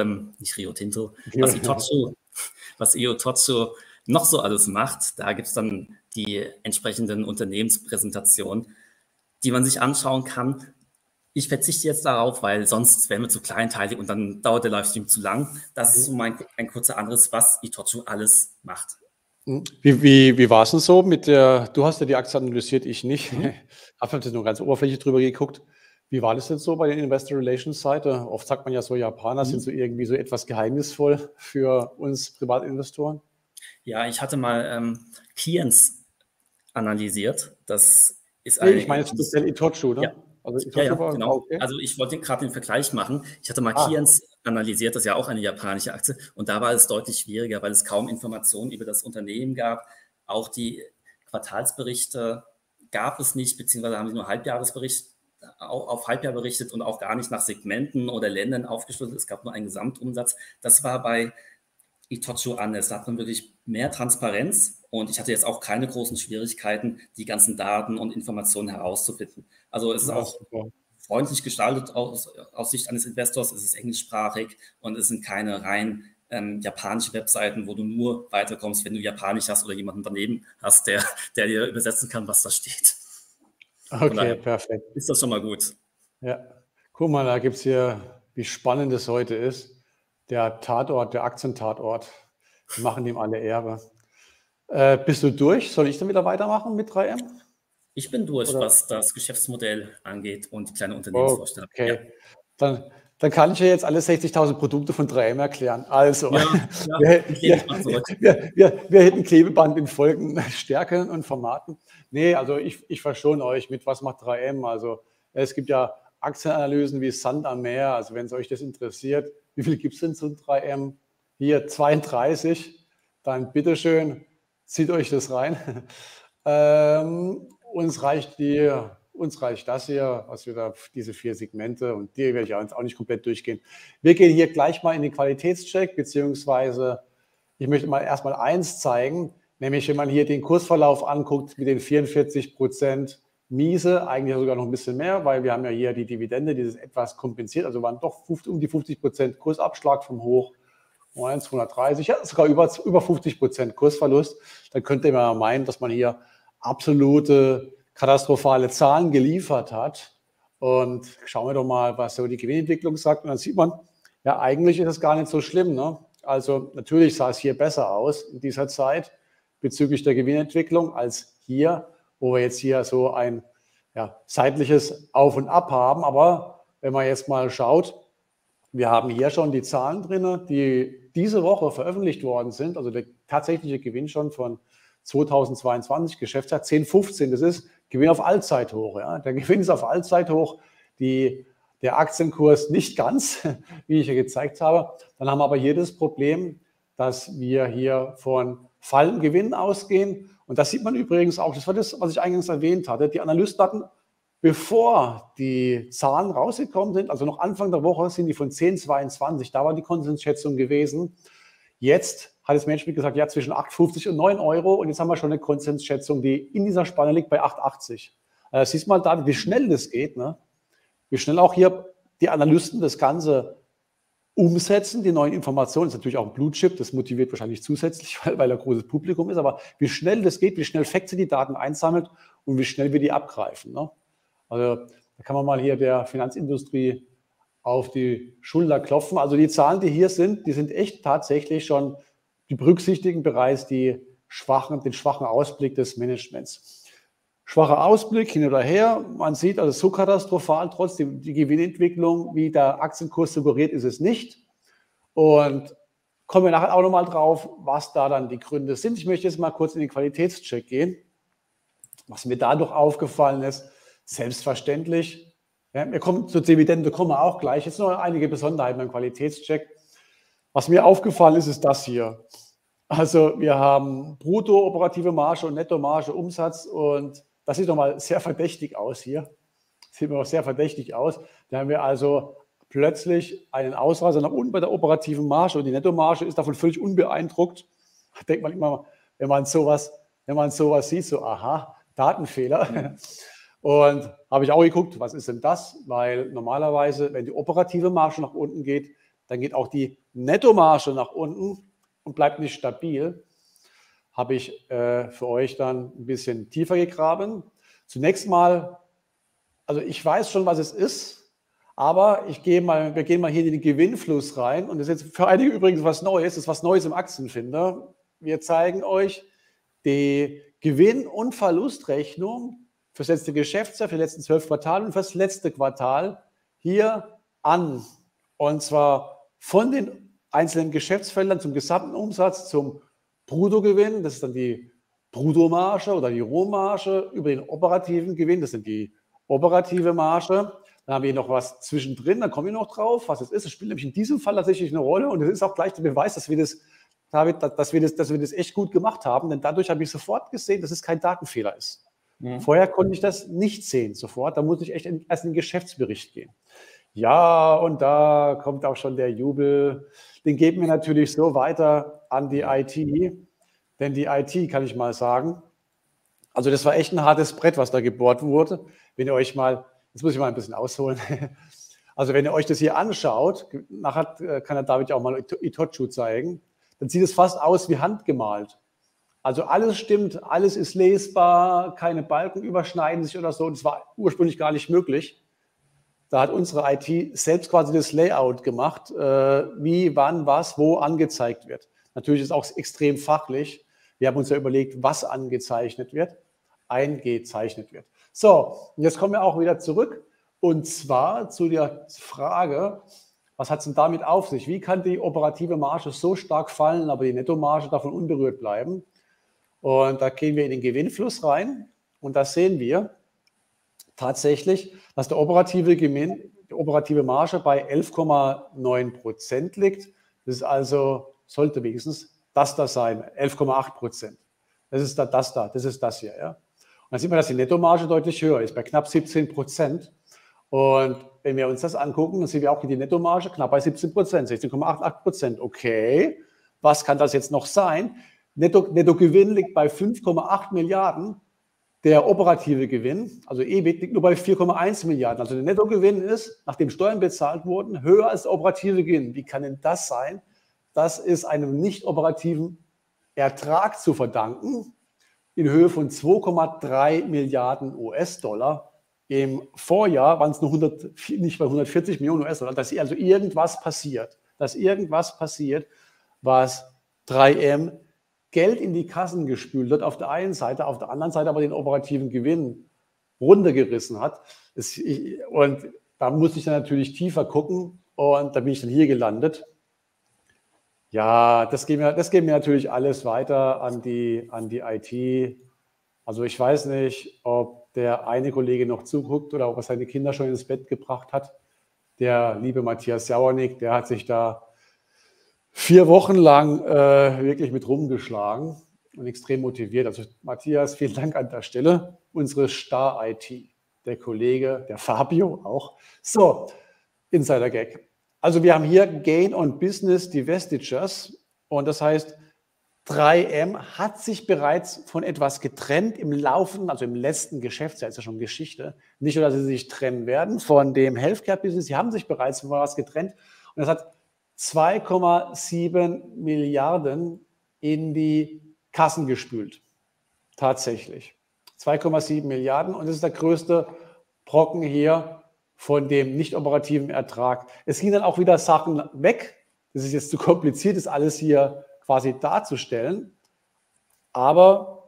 was ITOCHU noch so alles macht, da gibt es dann die entsprechenden Unternehmenspräsentationen, die man sich anschauen kann. Ich verzichte jetzt darauf, weil sonst wären wir zu kleinteilig und dann dauert der Livestream zu lang. Das ist so ein kurzer Abriss, was ITOCHU alles macht. Wie war es denn so du hast ja die Aktie analysiert, ich nicht. Habe jetzt nur ganz oberflächlich drüber geguckt. Wie war das denn so bei der Investor Relations Seite? Oft sagt man ja so, Japaner sind so irgendwie so etwas geheimnisvoll für uns Privatinvestoren. Ja, ich hatte mal Clients analysiert. Das ist ich meine jetzt speziell ITOCHU, ne? Ja. Also genau. Okay. Also ich wollte gerade den Vergleich machen. Ich hatte mal Clients analysiert, das ist ja auch eine japanische Aktie. Und da war es deutlich schwieriger, weil es kaum Informationen über das Unternehmen gab. Auch die Quartalsberichte gab es nicht, beziehungsweise haben sie nur Halbjahresbericht auf Halbjahr berichtet und auch gar nicht nach Segmenten oder Ländern aufgeschlüsselt. Es gab nur einen Gesamtumsatz. Das war bei ITOCHU anders. Da hat man wirklich mehr Transparenz und ich hatte jetzt auch keine großen Schwierigkeiten, die ganzen Daten und Informationen herauszufinden. Also es ist auch freundlich gestaltet aus Sicht eines Investors, es ist englischsprachig und es sind keine rein japanische Webseiten, wo du nur weiterkommst, wenn du Japanisch hast oder jemanden daneben hast, der dir übersetzen kann, was da steht. Okay, perfekt. Ist das schon mal gut. Ja, guck mal, da gibt es hier, wie spannend es heute ist. Der Tatort, der Aktientatort. Wir machen dem alle Ehre. Bist du durch? Soll ich dann wieder weitermachen mit 3M? Ich bin durch, was das Geschäftsmodell angeht und die kleine Unternehmensvorstellung. Okay, ja. Dann kann ich ja jetzt alle 60.000 Produkte von 3M erklären. Also, wir hätten Klebeband in Folgen Stärken und Formaten. Nee, also ich verschone euch mit, was macht 3M. Also es gibt ja Aktienanalysen wie Sand am Meer. Also wenn es euch das interessiert, wie viel gibt es denn zu 3M? Hier 32. Dann bitteschön, zieht euch das rein. uns reicht das hier, was wir da, diese 4 Segmente, und die werde ich auch nicht komplett durchgehen. Wir gehen hier gleich mal in den Qualitätscheck, beziehungsweise ich möchte mal erstmal eins zeigen, nämlich wenn man hier den Kursverlauf anguckt mit den 44% miese, eigentlich sogar noch ein bisschen mehr, weil wir haben ja hier die Dividende, die das etwas kompensiert, also waren doch um die 50% Kursabschlag vom Hoch. 230, ja, sogar über 50% Kursverlust. Dann könnte man ja meinen, dass man hier absolute katastrophale Zahlen geliefert hat. Und schauen wir doch mal, was so die Gewinnentwicklung sagt. Und dann sieht man, ja, eigentlich ist es gar nicht so schlimm, ne? Also natürlich sah es hier besser aus in dieser Zeit bezüglich der Gewinnentwicklung als hier, wo wir jetzt hier so ein seitliches Auf und Ab haben. Aber wenn man jetzt mal schaut, wir haben hier schon die Zahlen drin, die diese Woche veröffentlicht worden sind, also der tatsächliche Gewinn schon von 2022, Geschäftsjahr 10,15, das ist Gewinn auf Allzeithoch. Ja. Der Gewinn ist auf Allzeithoch, der Aktienkurs nicht ganz, wie ich ja gezeigt habe. Dann haben wir aber hier das Problem, dass wir hier von fallendem Gewinn ausgehen. Und das sieht man übrigens auch, das war das, was ich eingangs erwähnt hatte, die Analysten hatten, bevor die Zahlen rausgekommen sind, also noch Anfang der Woche, sind die von 10,22, da war die Konsensschätzung gewesen. Jetzt hat das Management gesagt, ja, zwischen 8,50 und 9 Euro, und jetzt haben wir schon eine Konsensschätzung, die in dieser Spanne liegt bei 8,80. Also siehst mal da, wie schnell das geht, ne? Wie schnell auch hier die Analysten das Ganze umsetzen, die neuen Informationen. Das ist natürlich auch ein Blutchip, das motiviert wahrscheinlich zusätzlich, weil er großes Publikum ist, aber wie schnell das geht, wie schnell FactSet die Daten einsammelt und wie schnell wir die abgreifen, ne? Also da kann man mal hier der Finanzindustrie auf die Schulter klopfen. Also die Zahlen, die hier sind, die sind echt tatsächlich schon, die berücksichtigen bereits den schwachen Ausblick des Managements. Schwacher Ausblick hin oder her, man sieht also so katastrophal, trotzdem die Gewinnentwicklung, wie der Aktienkurs suggeriert, ist es nicht. Und kommen wir nachher auch nochmal drauf, was da dann die Gründe sind. Ich möchte jetzt mal kurz in den Qualitätscheck gehen. Was mir dadurch aufgefallen ist, selbstverständlich, ja, wir kommen zur Dividende, kommen wir auch gleich. Jetzt noch einige Besonderheiten beim Qualitätscheck. Was mir aufgefallen ist, ist das hier. Also wir haben brutto operative Marge und Nettomarge, Umsatz, und das sieht doch mal sehr verdächtig aus hier. Sieht mir auch sehr verdächtig aus. Da haben wir also plötzlich einen Ausreißer nach unten bei der operativen Marge, und die Nettomarge ist davon völlig unbeeindruckt. Da denkt man immer, wenn man sowas sieht, so aha, Datenfehler. Und habe ich auch geguckt, was ist denn das? Weil normalerweise, wenn die operative Marge nach unten geht, dann geht auch die Nettomarge nach unten und bleibt nicht stabil. Habe ich für euch dann ein bisschen tiefer gegraben. Zunächst mal, also ich weiß schon, was es ist, aber wir gehen mal hier in den Gewinnfluss rein. Und das ist jetzt für einige übrigens was Neues, das ist was Neues im Aktienfinder. Wir zeigen euch die Gewinn- und Verlustrechnung für das letzte Geschäftsjahr, für die letzten 12 Quartale und für das letzte Quartal hier an. Und zwar von den einzelnen Geschäftsfeldern zum gesamten Umsatz, zum Bruttogewinn, das ist dann die Bruttomarge oder die Rohmarge, über den operativen Gewinn, das sind die operative Marge. Dann haben wir hier noch was zwischendrin, da kommen wir noch drauf, was es ist. Das spielt nämlich in diesem Fall tatsächlich eine Rolle, und das ist auch gleich der Beweis, dass wir das echt gut gemacht haben, denn dadurch habe ich sofort gesehen, dass es kein Datenfehler ist. Mhm. Vorher konnte ich das nicht sehen sofort, da musste ich echt erst in den Geschäftsbericht gehen. Ja, und da kommt auch schon der Jubel. Den geben wir natürlich so weiter an die IT, denn die IT, kann ich mal sagen, also das war echt ein hartes Brett, was da gebohrt wurde. Wenn ihr euch mal, jetzt muss ich mal ein bisschen ausholen, also wenn ihr euch das hier anschaut, nachher kann der David ja auch mal Itochu zeigen, dann sieht es fast aus wie handgemalt. Also alles stimmt, alles ist lesbar, keine Balken überschneiden sich oder so. Das war ursprünglich gar nicht möglich. Da hat unsere IT selbst quasi das Layout gemacht, wie, wann, was, wo angezeigt wird. Natürlich ist es auch extrem fachlich. Wir haben uns ja überlegt, was eingezeichnet wird. So, und jetzt kommen wir auch wieder zurück. Und zwar zu der Frage, was hat es denn damit auf sich? Wie kann die operative Marge so stark fallen, aber die Nettomarge davon unberührt bleiben? Und da gehen wir in den Gewinnfluss rein, und da sehen wir tatsächlich, dass der operative Gewinn, die operative Marge bei 11,9% liegt. Das ist also, sollte wenigstens das da sein, 11,8%. Das ist das hier. Ja. dann sieht man, dass die Nettomarge deutlich höher ist, bei knapp 17%. Und wenn wir uns das angucken, dann sehen wir auch die Nettomarge knapp bei 17%, 16,88%. Okay, was kann das jetzt noch sein? Nettogewinn liegt bei 5,8 Milliarden. Der operative Gewinn, also EBIT, liegt nur bei 4,1 Milliarden. Also der Nettogewinn ist, nachdem Steuern bezahlt wurden, höher als der operative Gewinn. Wie kann denn das sein? Das ist einem nicht operativen Ertrag zu verdanken in Höhe von 2,3 Milliarden US-Dollar. Im Vorjahr waren es nur nicht bei 140 Millionen US-Dollar. Dass also irgendwas passiert, was 3M Geld in die Kassen gespült wird, auf der einen Seite, auf der anderen Seite aber den operativen Gewinn runtergerissen hat. Und da musste ich dann natürlich tiefer gucken und da bin ich dann hier gelandet. Ja, das geben wir natürlich alles weiter an die IT. Also ich weiß nicht, ob der eine Kollege noch zuguckt oder ob er seine Kinder schon ins Bett gebracht hat. Der liebe Matthias Jauernick, der hat sich da 4 Wochen lang wirklich mit rumgeschlagen und extrem motiviert. Also Matthias, vielen Dank an der Stelle. Unsere Star-IT, der Kollege, der Fabio auch. So, Insider-Gag. Also wir haben hier Gain on Business Divestitures und das heißt, 3M hat sich bereits von etwas getrennt im laufenden, also im letzten Geschäftsjahr, ist ja schon Geschichte. Nicht nur, dass sie sich trennen werden von dem Healthcare-Business, sie haben sich bereits von etwas getrennt und das hat 2,7 Milliarden in die Kassen gespült. Tatsächlich. 2,7 Milliarden und das ist der größte Brocken hier von dem nicht operativen Ertrag. Es gingen dann auch wieder Sachen weg. Das ist jetzt zu kompliziert, das alles hier quasi darzustellen. Aber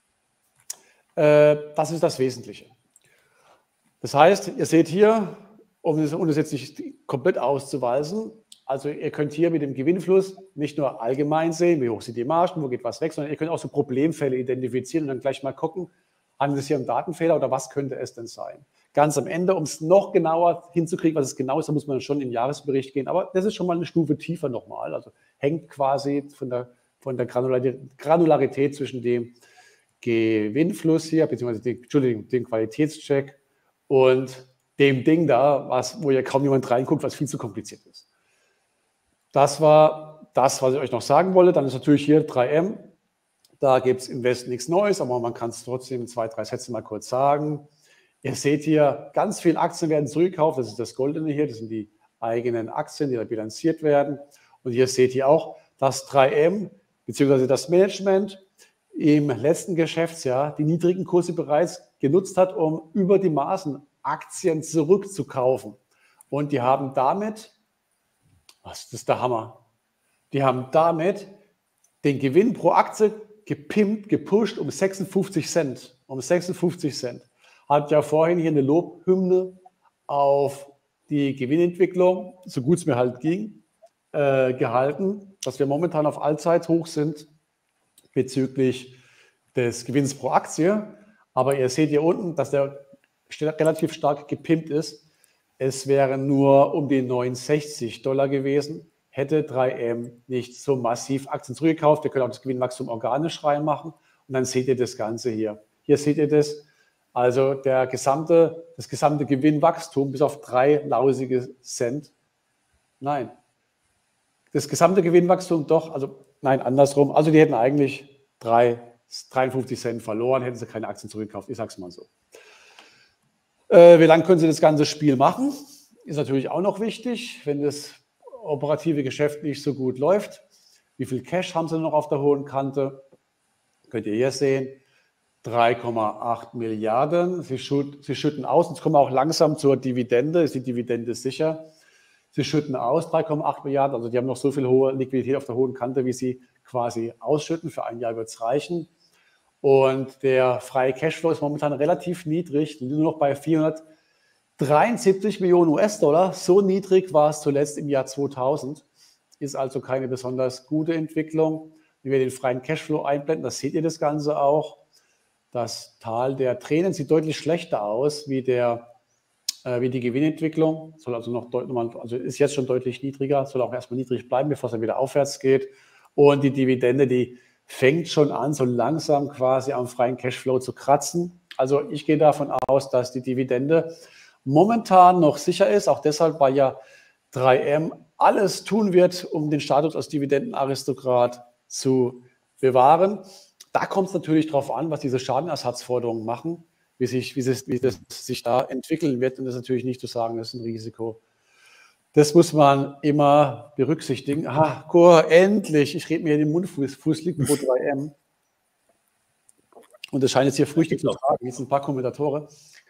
das ist das Wesentliche. Das heißt, ihr seht hier, um das jetzt nicht komplett auszuweisen, also ihr könnt hier mit dem Gewinnfluss nicht nur allgemein sehen, wie hoch sind die Margen, wo geht was weg, sondern ihr könnt auch so Problemfälle identifizieren und dann gleich mal gucken, handelt es hier um Datenfehler oder was könnte es denn sein? Ganz am Ende, um es noch genauer hinzukriegen, was es genau ist, da muss man schon in den Jahresbericht gehen, aber das ist schon mal eine Stufe tiefer nochmal, also hängt quasi von der Granularität zwischen dem Gewinnfluss hier, beziehungsweise dem Qualitätscheck und dem Ding da, wo ja kaum jemand reinguckt, was viel zu kompliziert ist. Das war das, was ich euch noch sagen wollte. Dann ist natürlich hier 3M. Da gibt es im Westen nichts Neues, aber man kann es trotzdem in 2, 3 Sätzen mal kurz sagen. Ihr seht hier, ganz viele Aktien werden zurückgekauft. Das ist das Goldene hier. Das sind die eigenen Aktien, die da bilanziert werden. Und hier seht ihr auch, dass 3M bzw. das Management im letzten Geschäftsjahr die niedrigen Kurse bereits genutzt hat, um über die Maßen Aktien zurückzukaufen. Und die haben damit, das ist der Hammer, die haben damit den Gewinn pro Aktie gepusht um 56 Cent. Um 56 Cent. Hat ja vorhin hier eine Lobhymne auf die Gewinnentwicklung, so gut es mir halt ging, gehalten, dass wir momentan auf Allzeithoch sind bezüglich des Gewinns pro Aktie. Aber ihr seht hier unten, dass der relativ stark gepimpt ist. Es wären nur um die $69 gewesen, hätte 3M nicht so massiv Aktien zurückgekauft. Wir können auch das Gewinnwachstum organisch reinmachen und dann seht ihr das Ganze hier. Hier seht ihr das. Also das gesamte Gewinnwachstum bis auf 3 lausige Cent. Nein, das gesamte Gewinnwachstum doch, also nein, andersrum. Also die hätten eigentlich 53 Cent verloren, hätten sie keine Aktien zurückgekauft. Ich sage es mal so. Wie lange können sie das ganze Spiel machen? Ist natürlich auch noch wichtig, wenn das operative Geschäft nicht so gut läuft. Wie viel Cash haben sie noch auf der hohen Kante? Könnt ihr hier sehen. 3,8 Milliarden. Sie schütten aus. Jetzt kommen wir auch langsam zur Dividende. Ist die Dividende sicher? Sie schütten aus 3,8 Milliarden. Also die haben noch so viel hohe Liquidität auf der hohen Kante, wie sie quasi ausschütten. Für ein Jahr wird es reichen. Und der freie Cashflow ist momentan relativ niedrig, nur noch bei 473 Millionen US-Dollar. So niedrig war es zuletzt im Jahr 2000. Ist also keine besonders gute Entwicklung. Wenn wir den freien Cashflow einblenden, das seht ihr das Ganze auch. Das Tal der Tränen sieht deutlich schlechter aus wie die Gewinnentwicklung. Soll also also ist jetzt schon deutlich niedriger, soll auch erstmal niedrig bleiben, bevor es dann wieder aufwärts geht. Und die Dividende, die fängt schon an, so langsam quasi am freien Cashflow zu kratzen. Also ich gehe davon aus, dass die Dividende momentan noch sicher ist, auch deshalb, weil ja 3M alles tun wird, um den Status als Dividendenaristokrat zu bewahren. Da kommt es natürlich darauf an, was diese Schadenersatzforderungen machen, wie das sich da entwickeln wird. Und das ist natürlich nicht zu sagen, das ist ein Risiko. Das muss man immer berücksichtigen. Ah, Cor, endlich, ich rede mir den Mund, Fuß liegt pro 3M. Und das scheint jetzt hier Früchte zu tragen. Jetzt ein paar Kommentare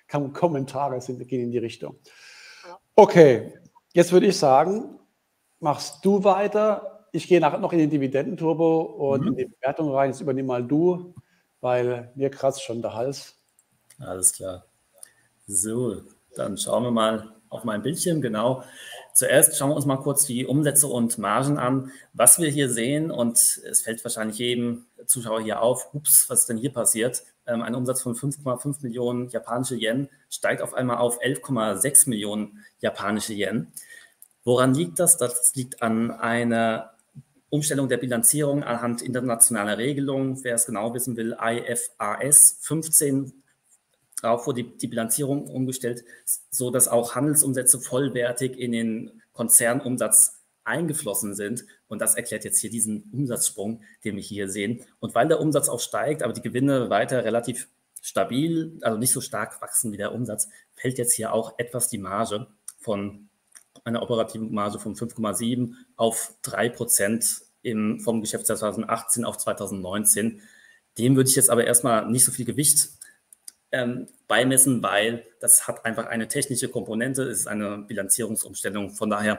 gehen in die Richtung. Okay, jetzt würde ich sagen, machst du weiter. Ich gehe nachher noch in den Dividendenturbo und in die Bewertung rein. Jetzt übernimm mal du, weil mir kratzt schon der Hals. Alles klar. So, dann schauen wir mal auf mein Bildschirm. Genau. Zuerst schauen wir uns mal kurz die Umsätze und Margen an. Was wir hier sehen, und es fällt wahrscheinlich jedem Zuschauer hier auf, ups, was ist denn hier passiert? Ein Umsatz von 5,5 Millionen japanische Yen steigt auf einmal auf 11,6 Millionen japanische Yen. Woran liegt das? Das liegt an einer Umstellung der Bilanzierung anhand internationaler Regelungen. Wer es genau wissen will, IFRS 15. Darauf wurde die Bilanzierung umgestellt, so dass auch Handelsumsätze vollwertig in den Konzernumsatz eingeflossen sind. Und das erklärt jetzt hier diesen Umsatzsprung, den wir hier sehen. Und weil der Umsatz auch steigt, aber die Gewinne weiter relativ stabil, also nicht so stark wachsen wie der Umsatz, fällt jetzt hier auch etwas die Marge von einer operativen Marge von 5,7 auf 3% vom Geschäftsjahr 2018 auf 2019. Dem würde ich jetzt aber erstmal nicht so viel Gewicht beimessen, weil das hat einfach eine technische Komponente, es ist eine Bilanzierungsumstellung. Von daher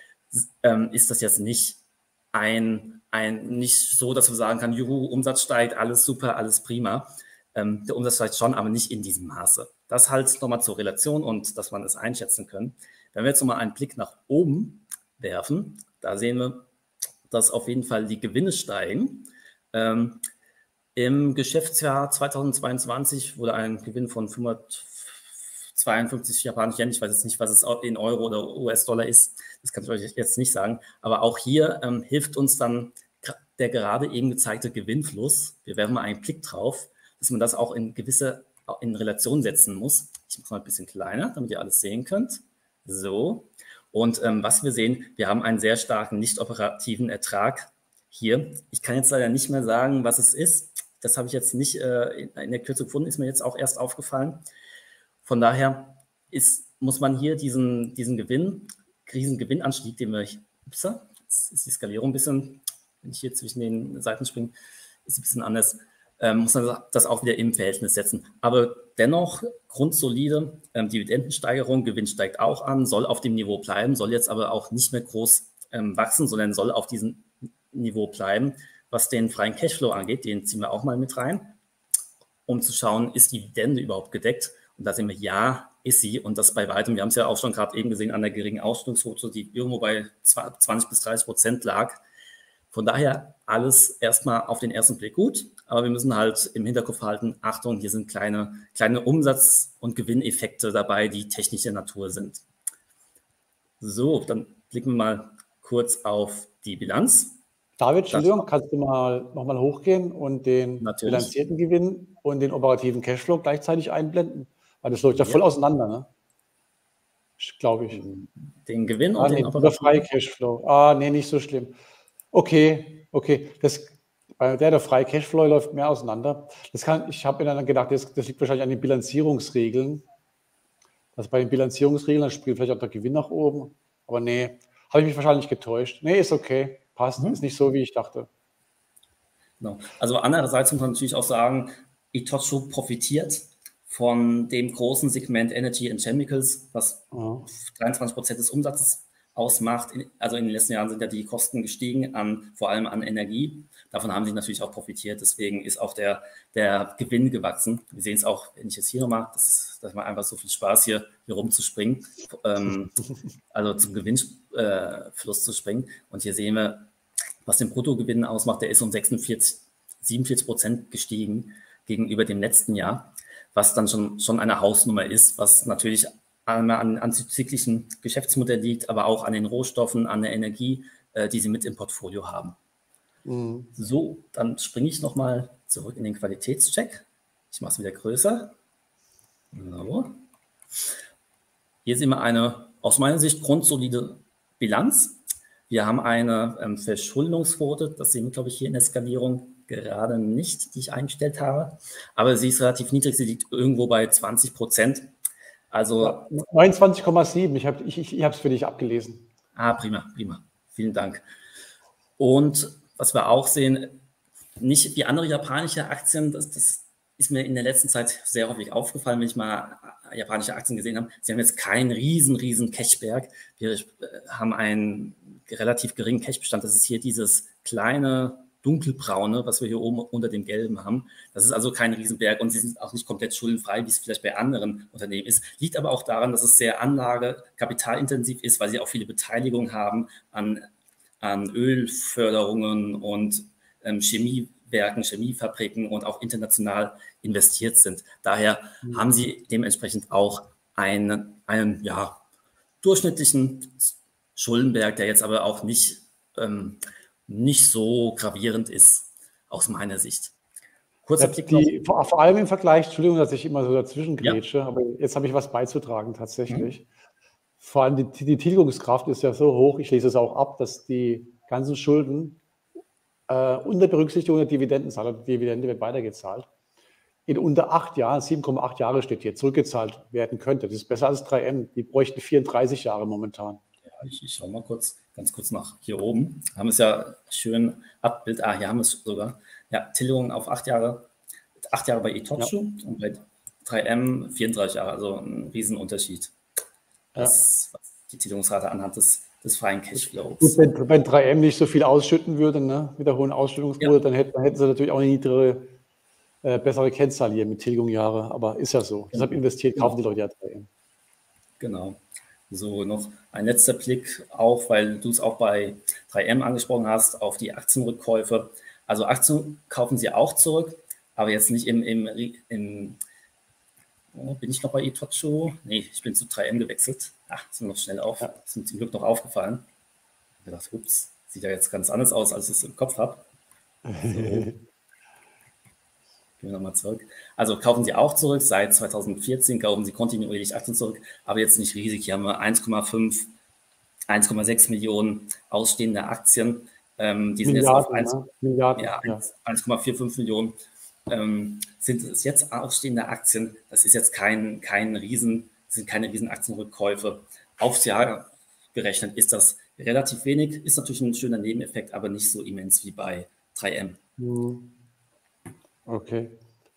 ist das jetzt nicht nicht so, dass wir sagen können, juhu, Umsatz steigt, alles super, alles prima. Der Umsatz steigt schon, aber nicht in diesem Maße. Das halt nochmal zur Relation und dass man es einschätzen können. Wenn wir jetzt nochmal einen Blick nach oben werfen, da sehen wir, dass auf jeden Fall die Gewinne steigen. Im Geschäftsjahr 2022 wurde ein Gewinn von 552 japanischen Yen, ich weiß jetzt nicht, was es in Euro oder US-Dollar ist, das kann ich euch jetzt nicht sagen, aber auch hier hilft uns dann der gerade eben gezeigte Gewinnfluss. Wir werfen mal einen Blick drauf, dass man das auch in Relation setzen muss. Ich mache es mal ein bisschen kleiner, damit ihr alles sehen könnt. So, und was wir sehen, wir haben einen sehr starken nicht operativen Ertrag hier. Ich kann jetzt leider nicht mehr sagen, was es ist. Das habe ich jetzt nicht in der Kürze gefunden, ist mir jetzt auch erst aufgefallen. Von daher muss man hier diesen Gewinnanstieg, den wir, jetzt ist die Skalierung ein bisschen, wenn ich hier zwischen den Seiten springe, ist ein bisschen anders, muss man das auch wieder im Verhältnis setzen. Aber dennoch grundsolide Dividendensteigerung, Gewinn steigt auch an, soll auf dem Niveau bleiben, soll jetzt aber auch nicht mehr groß wachsen, sondern soll auf diesem Niveau bleiben. Was den freien Cashflow angeht, den ziehen wir auch mal mit rein, um zu schauen, ist die Dividende überhaupt gedeckt? Und da sehen wir, ja, ist sie. Und das bei weitem, wir haben es ja auch schon gerade eben gesehen, an der geringen Ausschüttungsquote, die irgendwo bei 20-30% lag. Von daher alles erstmal auf den ersten Blick gut, aber wir müssen halt im Hinterkopf halten, Achtung, hier sind kleine Umsatz- und Gewinneffekte dabei, die technischer Natur sind. So, dann blicken wir mal kurz auf die Bilanz. David, Entschuldigung, kannst du nochmal hochgehen und den bilanzierten Gewinn und den operativen Cashflow gleichzeitig einblenden? Weil das läuft ja voll auseinander, ne? Glaube ich. Den Gewinn und den operativen freie Cashflow. Nee, nicht so schlimm. Okay. Der freie Cashflow läuft mehr auseinander. Ich habe mir dann gedacht, das liegt wahrscheinlich an den Bilanzierungsregeln. Bei den Bilanzierungsregeln spielt vielleicht auch der Gewinn nach oben. Aber nee, habe ich mich wahrscheinlich getäuscht. Nee, ist okay. Passt, ist nicht so, wie ich dachte. Genau. Also andererseits muss man natürlich auch sagen, Itochu profitiert von dem großen Segment Energy and Chemicals, was 23% des Umsatzes ausmacht. Also in den letzten Jahren sind ja die Kosten gestiegen, vor allem an Energie. Davon haben sie natürlich auch profitiert. Deswegen ist auch der Gewinn gewachsen. Wir sehen es auch, wenn ich jetzt hier nochmal, das macht einfach so viel Spaß, hier rumzuspringen, also zum Gewinnfluss zu springen. Und hier sehen wir, was den Bruttogewinn ausmacht, der ist um 47% gestiegen gegenüber dem letzten Jahr, was dann schon eine Hausnummer ist, was natürlich einmal an antizyklischen Geschäftsmodell liegt, aber auch an den Rohstoffen, an der Energie, die sie mit im Portfolio haben. So, dann springe ich nochmal zurück in den Qualitätscheck. Ich mache es wieder größer. Genau. Hier sehen wir eine, aus meiner Sicht, grundsolide Bilanz. Wir haben eine Verschuldungsquote, das sehen wir, glaube ich, hier in der Skalierung gerade nicht, die ich eingestellt habe. Aber sie ist relativ niedrig, sie liegt irgendwo bei 20%. Also ja, 29,7, ich habe es für dich abgelesen. Prima. Vielen Dank. Und was wir auch sehen, nicht wie andere japanische Aktien, das ist mir in der letzten Zeit sehr häufig aufgefallen, wenn ich mal japanische Aktien gesehen habe. Sie haben jetzt keinen riesen Cashberg. Wir haben einen relativ geringen Cashbestand. Das ist hier dieses kleine dunkelbraune, was wir hier oben unter dem gelben haben. Das ist also kein Riesenberg und sie sind auch nicht komplett schuldenfrei, wie es vielleicht bei anderen Unternehmen ist. Liegt aber auch daran, dass es sehr kapitalintensiv ist, weil sie auch viele Beteiligungen haben an Ölförderungen und Chemiewerken, Chemiefabriken und auch international investiert sind. Daher haben sie dementsprechend auch einen durchschnittlichen Schuldenberg, der jetzt aber auch nicht so gravierend ist, aus meiner Sicht. Kurzer Blick vor allem im Vergleich, Entschuldigung, dass ich immer so dazwischen grätsche, aber jetzt habe ich was beizutragen tatsächlich. Vor allem die Tilgungskraft ist ja so hoch, ich lese es auch ab, dass die ganzen Schulden unter Berücksichtigung der Dividendenzahl, die Dividende wird weitergezahlt, in unter 8 Jahren, 7,8 Jahre steht hier, zurückgezahlt werden könnte. Das ist besser als 3M. Die bräuchten 34 Jahre momentan. Ja, ich schaue mal ganz kurz nach hier oben. Haben es ja schön Abbild. Hier haben wir es sogar. Ja, Tilgung auf 8 Jahre. 8 Jahre bei Itochu und bei 3M 34 Jahre. Also ein Riesenunterschied. Was die Tilgungsrate anhand des freien Cashflows. Gut, wenn 3M nicht so viel ausschütten würde, ne, mit der hohen Ausschüttungsquote, dann hätten sie natürlich auch eine niedrigere, bessere Kennzahl hier mit Tilgungsjahre. Aber ist ja so. Deshalb kaufen die Leute ja 3M. Genau. So, noch ein letzter Blick auch, weil du es auch bei 3M angesprochen hast, auf die Aktienrückkäufe. Also Aktien kaufen sie auch zurück, aber jetzt nicht bin ich noch bei Itochu? Nee, ich bin zu 3M gewechselt. Ist mir noch schnell ist mir zum Glück noch aufgefallen. Ich habe gedacht, ups, sieht ja jetzt ganz anders aus, als ich es im Kopf habe. So. Gehen wir nochmal zurück. Also kaufen sie auch zurück. Seit 2014 kaufen sie kontinuierlich Aktien zurück, aber jetzt nicht riesig. Hier haben wir 1,6 Millionen ausstehende Aktien. Die sind Milliarden, jetzt auf 1,45 Millionen. Sind es jetzt ausstehende Aktien? Das ist jetzt sind keine riesen Aktienrückkäufe. Aufs Jahr gerechnet ist das relativ wenig. Ist natürlich ein schöner Nebeneffekt, aber nicht so immens wie bei 3M. Okay.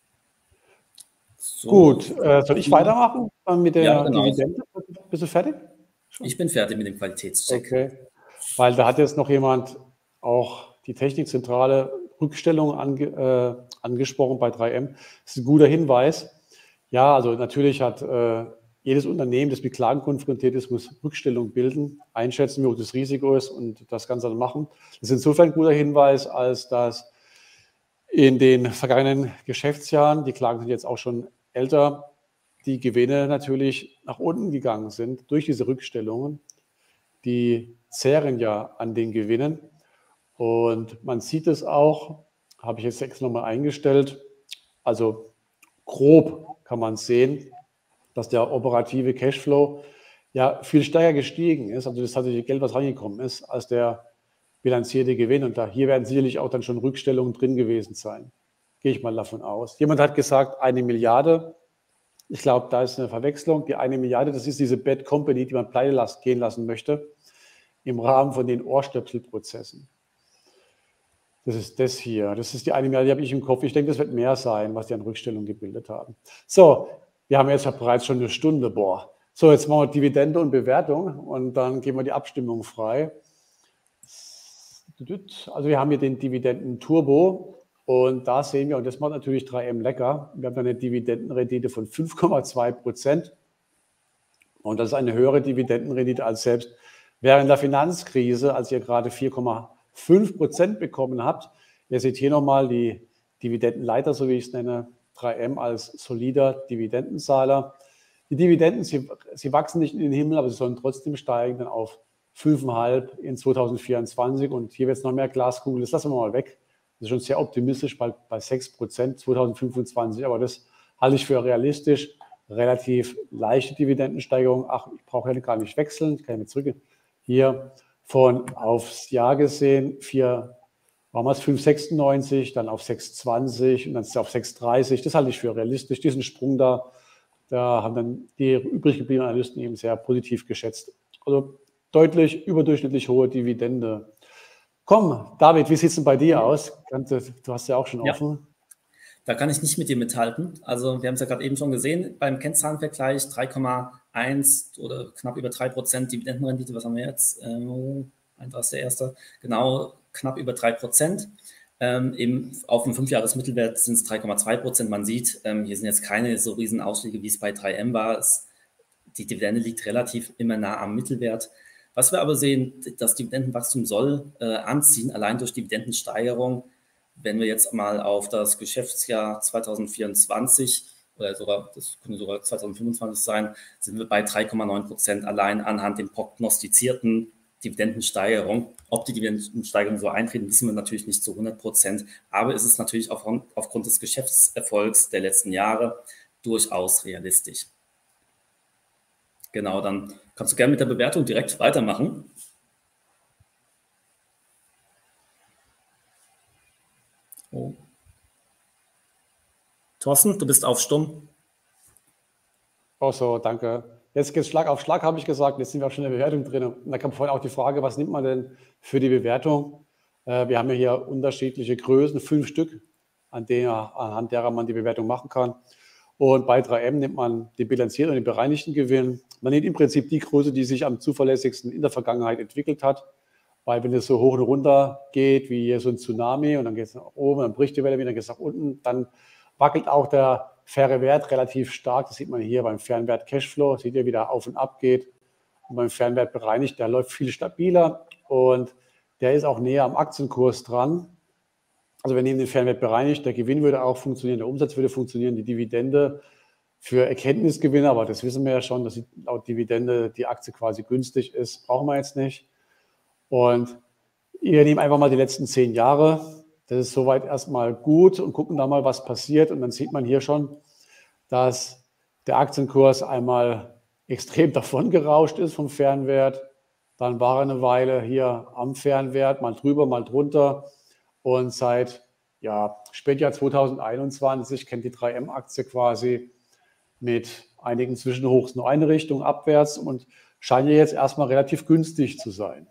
So. Gut, soll ich weitermachen mit der Dividende? Bist du fertig? Ich bin fertig mit dem Qualitätscheck. Okay, weil da hat jetzt noch jemand auch die Technikzentrale Rückstellung angesprochen bei 3M. Das ist ein guter Hinweis. Ja, also natürlich hat jedes Unternehmen, das mit Klagen konfrontiert ist, muss Rückstellung bilden, einschätzen, wie hoch das Risiko ist und das Ganze dann machen. Das ist insofern ein guter Hinweis, als dass in den vergangenen Geschäftsjahren, die Klagen sind jetzt auch schon älter, die Gewinne natürlich nach unten gegangen sind durch diese Rückstellungen. Die zehren ja an den Gewinnen. Und man sieht es auch, habe ich jetzt extra nochmal eingestellt, also grob kann man sehen, dass der operative Cashflow ja viel stärker gestiegen ist, also das tatsächliche Geld, was reingekommen ist, als der bilanzierte Gewinn. Und hier werden sicherlich auch dann schon Rückstellungen drin gewesen sein. Gehe ich mal davon aus. Jemand hat gesagt, 1 Milliarde. Ich glaube, da ist eine Verwechslung. Die 1 Milliarde, das ist diese Bad Company, die man pleite gehen lassen möchte, im Rahmen von den Ohrstöpselprozessen. Das ist das hier. Das ist die 1 Milliarde, die habe ich im Kopf. Ich denke, das wird mehr sein, was die an Rückstellungen gebildet haben. So, wir haben jetzt ja bereits schon eine Stunde. So, jetzt machen wir Dividende und Bewertung und dann geben wir die Abstimmung frei. Also wir haben hier den Dividenden-Turbo und da sehen wir, und das macht natürlich 3M lecker, wir haben eine Dividendenrendite von 5,2%. Und das ist eine höhere Dividendenrendite als selbst während der Finanzkrise, als ihr gerade 4,5% bekommen habt. Ihr seht hier nochmal die Dividendenleiter, so wie ich es nenne, 3M als solider Dividendenzahler. Die Dividenden, sie wachsen nicht in den Himmel, aber sie sollen trotzdem steigen, dann auf 5,5 in 2024 und hier wird es noch mehr Glaskugel, das lassen wir mal weg. Das ist schon sehr optimistisch bei 6% 2025, aber das halte ich für realistisch relativ leichte Dividendensteigerung. Ach, ich brauche ja gar nicht wechseln, ich kann ja zurück. Hier von aufs Jahr gesehen, waren wir es 5,96, dann auf 6,20 und dann auf 6,30. Das halte ich für realistisch. Diesen Sprung da haben dann die übrig gebliebenen Analysten eben sehr positiv geschätzt. Also deutlich überdurchschnittlich hohe Dividende. Komm, David, wie sieht es denn bei dir aus? Du hast ja auch schon offen. Da kann ich nicht mit dir mithalten. Also wir haben es ja gerade eben schon gesehen, beim Kennzahlenvergleich 3,1 oder knapp über 3% Dividendenrendite. Was haben wir jetzt? Einfach ist der erste. Genau, knapp über 3%. Eben auf dem 5-Jahres-Mittelwert sind es 3,2%. Man sieht, hier sind jetzt keine so riesen Ausschläge, wie es bei 3M war. Die Dividende liegt relativ immer nah am Mittelwert. Was wir aber sehen, das Dividendenwachstum soll anziehen, allein durch Dividendensteigerung. Wenn wir jetzt mal auf das Geschäftsjahr 2024 oder sogar, das könnte sogar 2025 sein, sind wir bei 3,9% allein anhand der prognostizierten Dividendensteigerung. Ob die Dividendensteigerung so eintreten, wissen wir natürlich nicht zu 100%, aber es ist natürlich aufgrund des Geschäftserfolgs der letzten Jahre durchaus realistisch. Genau, dann kannst du gerne mit der Bewertung direkt weitermachen. Oh. Thorsten, du bist auf Stumm. Oh so, danke. Jetzt geht's Schlag auf Schlag, habe ich gesagt. Jetzt sind wir auch schon in der Bewertung drin. Und da kam vorhin auch die Frage, was nimmt man denn für die Bewertung? Wir haben ja hier unterschiedliche Größen, 5 Stück, anhand derer man die Bewertung machen kann. Und bei 3M nimmt man den bilanzierten und den bereinigten Gewinn. Man nimmt im Prinzip die Größe, die sich am zuverlässigsten in der Vergangenheit entwickelt hat. Weil wenn es so hoch und runter geht, wie hier so ein Tsunami, und dann geht es nach oben, dann bricht die Welle wieder, dann geht es nach unten, dann wackelt auch der faire Wert relativ stark. Das sieht man hier beim Fernwert Cashflow, seht ihr, wie der auf und ab geht. Und beim Fernwert bereinigt, der läuft viel stabiler und der ist auch näher am Aktienkurs dran. Also wir nehmen den Fernwert bereinigt, der Gewinn würde auch funktionieren, der Umsatz würde funktionieren, die Dividende für Erkenntnisgewinne, aber das wissen wir ja schon, dass laut Dividende die Aktie quasi günstig ist, brauchen wir jetzt nicht. Und wir nehmen einfach mal die letzten 10 Jahre. Das ist soweit erstmal gut und gucken da mal, was passiert. Und dann sieht man hier schon, dass der Aktienkurs einmal extrem davon gerauscht ist vom Fernwert. Dann war er eine Weile hier am Fernwert, mal drüber, mal drunter. Und seit Spätjahr 2021 kennt die 3M-Aktie quasi mit einigen Zwischenhochs nur eine Richtung abwärts und scheint ja jetzt erstmal relativ günstig zu sein.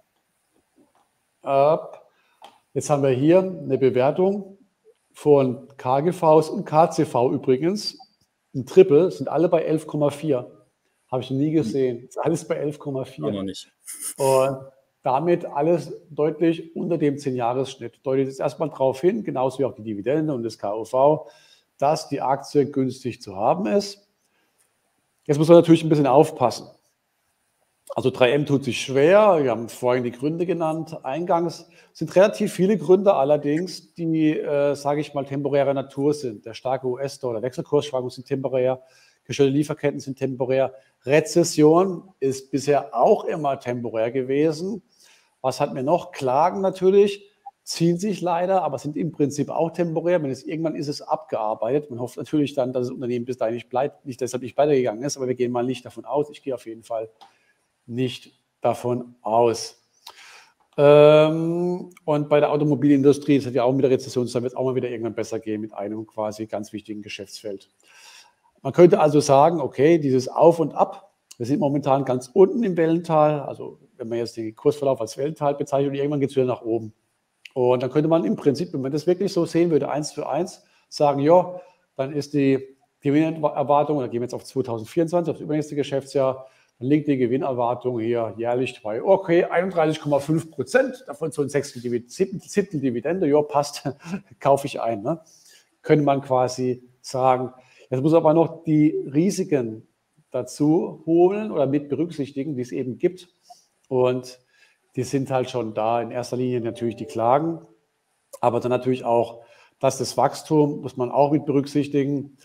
Jetzt haben wir hier eine Bewertung von KGVs und KCV übrigens. Ein Triple, sind alle bei 11,4. Habe ich noch nie gesehen. Ist alles bei 11,4. Auch noch nicht. Und damit alles deutlich unter dem 10-Jahres-Schnitt. Deutet jetzt erstmal darauf hin, genauso wie auch die Dividende und das KUV, dass die Aktie günstig zu haben ist. Jetzt muss man natürlich ein bisschen aufpassen. Also 3M tut sich schwer, wir haben vorhin die Gründe genannt. Eingangs sind relativ viele Gründe allerdings, die, sage ich mal, temporärer Natur sind. Der starke US-Dollar, Wechselkursschwankungen sind temporär, gestörte Lieferketten sind temporär. Rezession ist bisher auch immer temporär gewesen. Was hat mir noch? Klagen natürlich, ziehen sich leider, aber sind im Prinzip auch temporär. Irgendwann ist es abgearbeitet. Man hofft natürlich dann, dass das Unternehmen bis dahin nicht deshalb nicht weitergegangen ist, aber wir gehen mal nicht davon aus. Ich gehe auf jeden Fall nicht davon aus. Und bei der Automobilindustrie, das hat ja auch mit der Rezession, da wird es auch mal wieder irgendwann besser gehen mit einem quasi ganz wichtigen Geschäftsfeld. Man könnte also sagen, okay, dieses Auf und Ab, wir sind momentan ganz unten im Wellental, also wenn man jetzt den Kursverlauf als Wellental bezeichnet, und irgendwann geht es wieder nach oben. Und dann könnte man im Prinzip, wenn man das wirklich so sehen würde, 1:1, sagen, ja, dann ist die Gewinnerwartung, da gehen wir jetzt auf 2024, auf das übernächste Geschäftsjahr, dann liegt die Gewinnerwartung hier jährlich bei, okay, 31,5%, davon so ein Siebtel Dividende, ja, passt, kaufe ich ein. Ne? Könnte man quasi sagen. Jetzt muss aber noch die Risiken dazu holen oder mit berücksichtigen, die es eben gibt. Und die sind halt schon da. In erster Linie natürlich die Klagen, aber dann natürlich auch, dass das Wachstum, muss man auch mit berücksichtigen,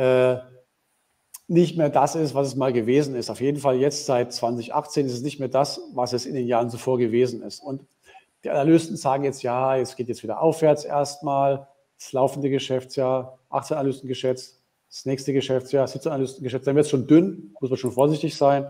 nicht mehr das ist, was es mal gewesen ist. Auf jeden Fall jetzt seit 2018 ist es nicht mehr das, was es in den Jahren zuvor gewesen ist. Und die Analysten sagen jetzt, ja, es geht jetzt wieder aufwärts erstmal, das laufende Geschäftsjahr, 18 Analysten geschätzt, Das nächste Geschäftsjahr, Sitzanalystengeschäftsjahr, wird es schon dünn, muss man schon vorsichtig sein.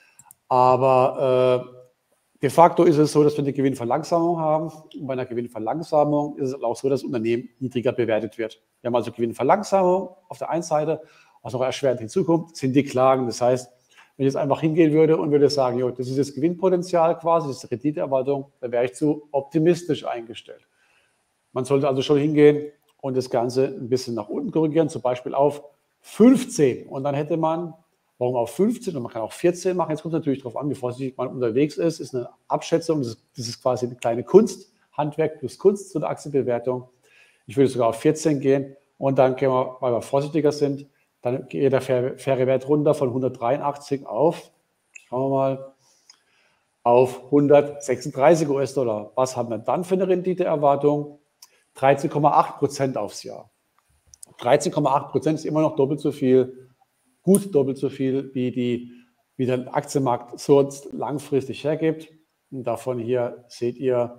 Aber de facto ist es so, dass wir eine Gewinnverlangsamung haben. Und bei einer Gewinnverlangsamung ist es auch so, dass das Unternehmen niedriger bewertet wird. Wir haben also Gewinnverlangsamung auf der einen Seite, was noch erschwerend hinzukommt, sind die Klagen. Das heißt, wenn ich jetzt einfach hingehen würde und würde sagen, jo, das ist das Gewinnpotenzial quasi, das ist die Renditeerwartung, dann wäre ich zu optimistisch eingestellt. Man sollte also schon hingehen und das Ganze ein bisschen nach unten korrigieren, zum Beispiel auf 15. Und dann hätte man, warum auf 15 und man kann auch 14 machen, jetzt kommt es natürlich darauf an, wie vorsichtig man unterwegs ist eine Abschätzung, das ist quasi eine kleine Kunst, Handwerk plus Kunst zu der Aktienbewertung. Ich würde sogar auf 14 gehen und dann können wir, weil wir vorsichtiger sind, dann geht der faire Wert runter von 183 auf, schauen wir mal, auf 136 US-Dollar. Was haben wir dann für eine Renditeerwartung? 13,8% aufs Jahr. 13,8% ist immer noch doppelt so viel, gut doppelt so viel, wie der Aktienmarkt sonst langfristig hergibt. Und davon hier seht ihr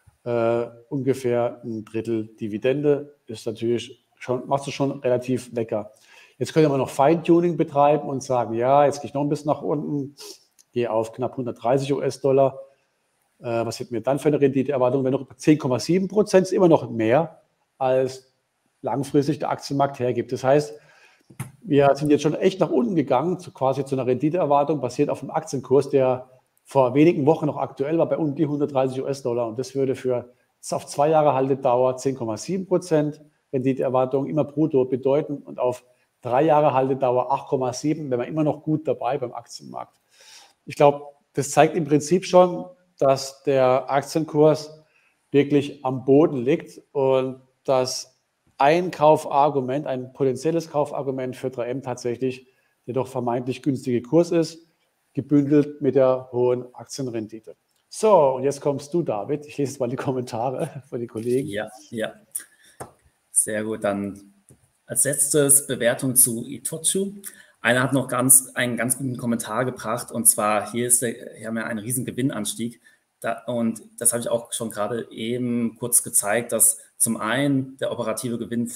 ungefähr ein Drittel Dividende. Ist natürlich schon, macht es schon relativ lecker. Jetzt könnte man noch Feintuning betreiben und sagen, ja, jetzt gehe ich noch ein bisschen nach unten, gehe auf knapp 130 US-Dollar. Was hätten wir dann für eine Renditeerwartung? Wenn noch 10,7% ist immer noch mehr, als langfristig der Aktienmarkt hergibt. Das heißt, wir sind jetzt schon echt nach unten gegangen, quasi zu einer Renditeerwartung, basiert auf einem Aktienkurs, der vor wenigen Wochen noch aktuell war, bei um die 130 US-Dollar. Und das würde für auf 2 Jahre Haltedauer 10,7% Renditeerwartung immer brutto bedeuten und auf 3 Jahre Haltedauer 8,7, wenn man immer noch gut dabei beim Aktienmarkt. Ich glaube, das zeigt im Prinzip schon, dass der Aktienkurs wirklich am Boden liegt und dass ein Kaufargument, ein potenzielles Kaufargument für 3M tatsächlich der doch vermeintlich günstige Kurs ist, gebündelt mit der hohen Aktienrendite. So, und jetzt kommst du, David. Ich lese jetzt mal die Kommentare von den Kollegen. Ja, ja. Sehr gut. Dann als letztes Bewertung zu Itochu. Einer hat noch einen ganz guten Kommentar gebracht, und zwar hier haben wir einen riesen Gewinnanstieg. Und das habe ich auch schon gerade eben kurz gezeigt, dass zum einen der operative Gewinn,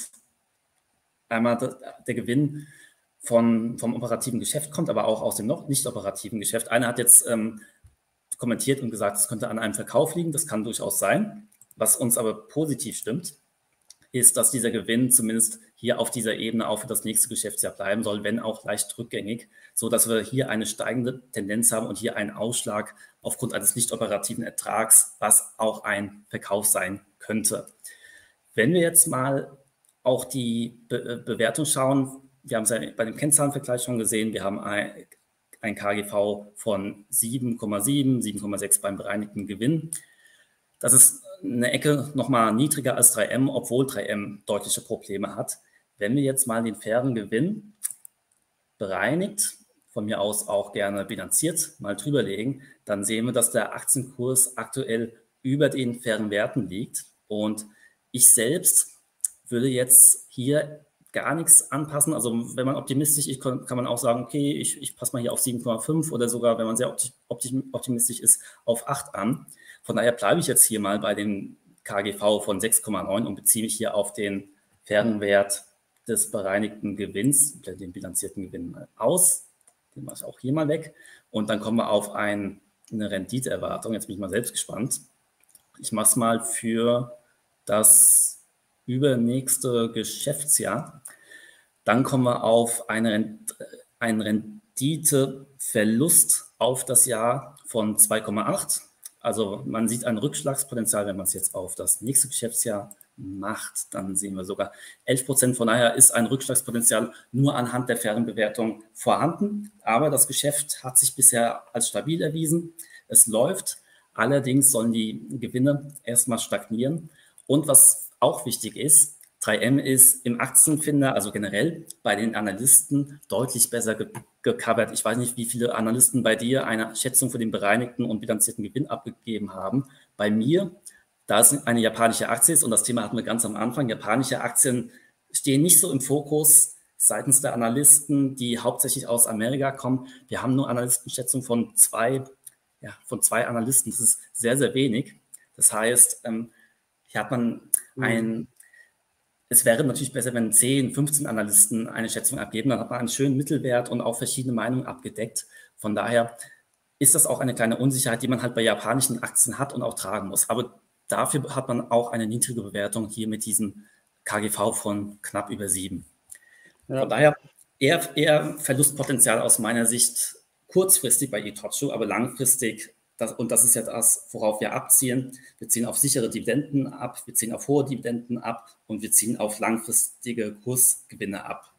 einmal der Gewinn vom operativen Geschäft kommt, aber auch aus dem noch nicht operativen Geschäft. Einer hat jetzt kommentiert und gesagt, es könnte an einem Verkauf liegen. Das kann durchaus sein. Was uns aber positiv stimmt, ist, dass dieser Gewinn zumindest hier auf dieser Ebene auch für das nächste Geschäftsjahr bleiben soll, wenn auch leicht rückgängig, so dass wir hier eine steigende Tendenz haben und hier einen Ausschlag aufgrund eines nicht operativen Ertrags, was auch ein Verkauf sein könnte. Wenn wir jetzt mal auch die Bewertung schauen, wir haben es ja bei dem Kennzahlenvergleich schon gesehen, wir haben ein KGV von 7,7, 7,6 beim bereinigten Gewinn. Das ist eine Ecke nochmal niedriger als 3M, obwohl 3M deutliche Probleme hat. Wenn wir jetzt mal den fairen Gewinn bereinigt, von mir aus auch gerne bilanziert, mal drüberlegen, dann sehen wir, dass der Aktienkurs aktuell über den fairen Werten liegt. Und ich selbst würde jetzt hier gar nichts anpassen. Also wenn man optimistisch ist, kann man auch sagen, okay, ich passe mal hier auf 7,5 oder sogar, wenn man sehr optimistisch ist, auf 8 an. Von daher bleibe ich jetzt hier mal bei dem KGV von 6,9 und beziehe mich hier auf den fairen Wert des bereinigten Gewinns, den bilanzierten Gewinn mal aus. Den mache ich auch hier mal weg. Und dann kommen wir auf eine Renditeerwartung. Jetzt bin ich mal selbst gespannt. Ich mache es mal für das übernächste Geschäftsjahr. Dann kommen wir auf einen Renditeverlust auf das Jahr von 2,8. Also man sieht ein Rückschlagspotenzial, wenn man es jetzt auf das nächste Geschäftsjahr macht, dann sehen wir sogar 11%. Von daher ist ein Rückschlagspotenzial nur anhand der fairen Bewertung vorhanden. Aber das Geschäft hat sich bisher als stabil erwiesen. Es läuft. Allerdings sollen die Gewinne erstmal stagnieren. Und was auch wichtig ist, 3M ist im Aktienfinder, also generell bei den Analysten, deutlich besser gecovert. Ich weiß nicht, wie viele Analysten bei dir eine Schätzung für den bereinigten und bilanzierten Gewinn abgegeben haben. Bei mir, da es eine japanische Aktie ist, und das Thema hatten wir ganz am Anfang, japanische Aktien stehen nicht so im Fokus seitens der Analysten, die hauptsächlich aus Amerika kommen. Wir haben nur Analystenschätzung von zwei Analysten. Das ist sehr, sehr wenig. Das heißt, hier hat man es wäre natürlich besser, wenn 10, 15 Analysten eine Schätzung abgeben, dann hat man einen schönen Mittelwert und auch verschiedene Meinungen abgedeckt. Von daher ist das auch eine kleine Unsicherheit, die man halt bei japanischen Aktien hat und auch tragen muss. Aber dafür hat man auch eine niedrige Bewertung hier mit diesem KGV von knapp über 7. Ja. Von daher eher Verlustpotenzial aus meiner Sicht kurzfristig bei Itochu, aber langfristig, das ist ja das, worauf wir abziehen. Wir ziehen auf sichere Dividenden ab, wir ziehen auf hohe Dividenden ab und wir ziehen auf langfristige Kursgewinne ab.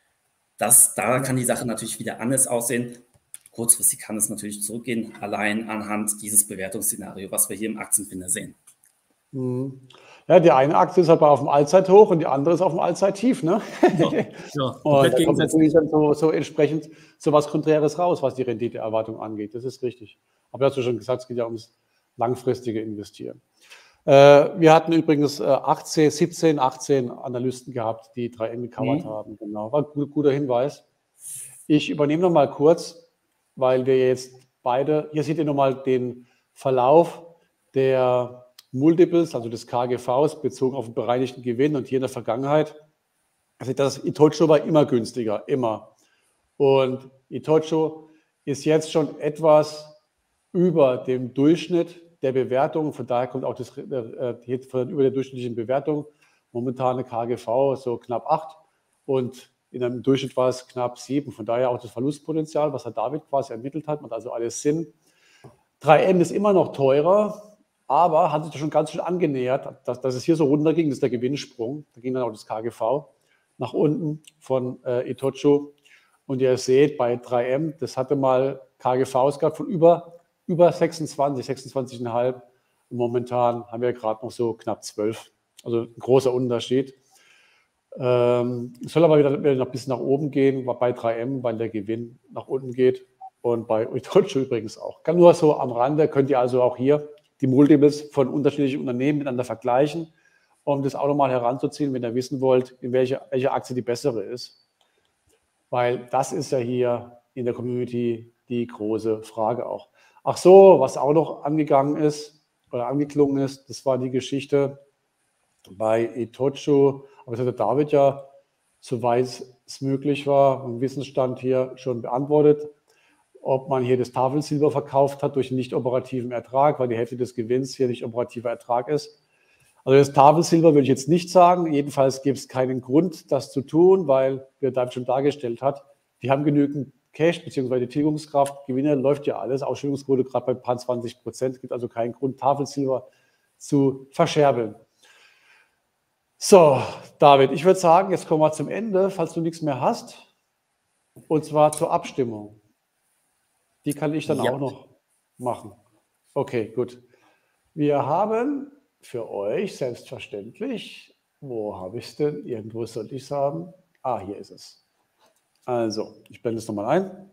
Da kann die Sache natürlich wieder anders aussehen. Kurzfristig kann es natürlich zurückgehen, allein anhand dieses Bewertungsszenarios, was wir hier im Aktienfinder sehen. Ja, die eine Aktie ist aber auf dem Allzeithoch und die andere ist auf dem Allzeittief, ne? Ja, und da kommt natürlich dann so entsprechend so was Konträres raus, was die Renditeerwartung angeht. Das ist richtig. Aber du hast ja schon gesagt, es geht ja ums langfristige Investieren. Wir hatten übrigens 17, 18 Analysten gehabt, die 3M gecovert haben. Genau, war ein guter Hinweis. Ich übernehme noch mal kurz, weil wir jetzt beide, hier seht ihr nochmal den Verlauf der Multiples, also des KGVs, bezogen auf den bereinigten Gewinn und hier in der Vergangenheit. Also das Itochu war immer günstiger, immer. Und Itochu ist jetzt schon etwas über dem Durchschnitt der Bewertung. Von daher kommt auch das über der durchschnittlichen Bewertung. Momentane KGV so knapp 8 und in einem Durchschnitt war es knapp 7. Von daher auch das Verlustpotenzial, was Herr David quasi ermittelt hat, macht also alles Sinn. 3M ist immer noch teurer, aber hat sich schon ganz schön angenähert, dass es hier so runterging, das ist der Gewinnsprung. Da ging dann auch das KGV nach unten von Itochu. Und ihr seht, bei 3M, das hatte mal KGVs gehabt von über 26, 26,5. Und momentan haben wir gerade noch so knapp 12. Also ein großer Unterschied. Es soll aber wieder noch ein bisschen nach oben gehen bei 3M, weil der Gewinn nach unten geht. Und bei Itochu übrigens auch. Kann nur so am Rande, könnt ihr also auch hier die Multiples von unterschiedlichen Unternehmen miteinander vergleichen, um das auch nochmal heranzuziehen, wenn ihr wissen wollt, in welche Aktie die bessere ist. Weil das ist ja hier in der Community die große Frage auch. Ach so, was auch noch angegangen ist oder angeklungen ist, das war die Geschichte bei Itochu, aber das hat der David ja, soweit es möglich war, im Wissensstand hier schon beantwortet, ob man hier das Tafelsilber verkauft hat durch einen nicht operativen Ertrag, weil die Hälfte des Gewinns hier nicht operativer Ertrag ist. Also das Tafelsilber würde ich jetzt nicht sagen. Jedenfalls gibt es keinen Grund, das zu tun, weil, wie der David schon dargestellt hat, die haben genügend Cash bzw. Tilgungskraft. Gewinne läuft ja alles. Ausschüttungsquote gerade bei ein paar 20%. Gibt also keinen Grund, Tafelsilber zu verscherbeln. So, David, ich würde sagen, jetzt kommen wir zum Ende, falls du nichts mehr hast. Und zwar zur Abstimmung. Die kann ich dann auch noch machen. Okay, gut. Wir haben für euch selbstverständlich, wo habe ich es denn? Irgendwo sollte ich es haben. Ah, hier ist es. Also, ich blende es nochmal ein.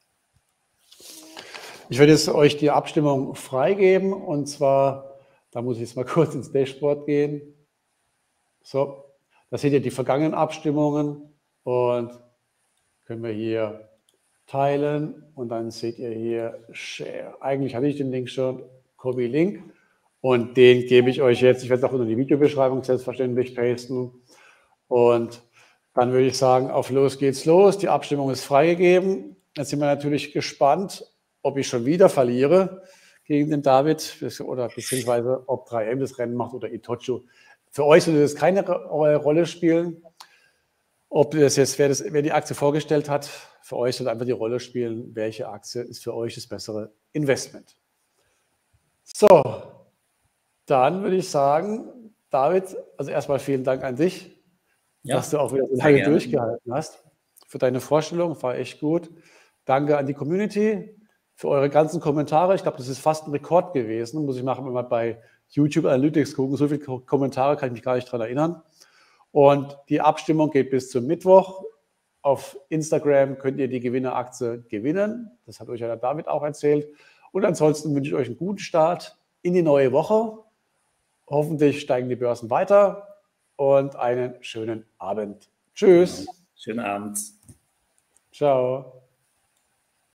Ich werde jetzt euch die Abstimmung freigeben und zwar, da muss ich jetzt mal kurz ins Dashboard gehen. So, da seht ihr die vergangenen Abstimmungen und können wir hier teilen und dann seht ihr hier Share. Eigentlich hatte ich den Link schon, Copy Link und den gebe ich euch jetzt. Ich werde es auch unter die Videobeschreibung selbstverständlich pasten und dann würde ich sagen, auf los geht's los. Die Abstimmung ist freigegeben. Jetzt sind wir natürlich gespannt, ob ich schon wieder verliere gegen den David oder beziehungsweise ob 3M das Rennen macht oder Itochu. Für euch würde das keine Rolle spielen. Ob das jetzt, wer die Aktie vorgestellt hat, für euch soll einfach die Rolle spielen, welche Aktie ist für euch das bessere Investment. So, dann würde ich sagen, David, also erstmal vielen Dank an dich, dass du auch wieder so lange durchgehalten hast. Für deine Vorstellung, war echt gut. Danke an die Community für eure ganzen Kommentare. Ich glaube, das ist fast ein Rekord gewesen. Muss ich mal bei YouTube Analytics gucken. So viele Kommentare kann ich mich gar nicht daran erinnern. Und die Abstimmung geht bis zum Mittwoch. Auf Instagram könnt ihr die Gewinneraktie gewinnen. Das hat euch ja der David auch erzählt. Und ansonsten wünsche ich euch einen guten Start in die neue Woche. Hoffentlich steigen die Börsen weiter und einen schönen Abend. Tschüss. Schönen Abend. Ciao.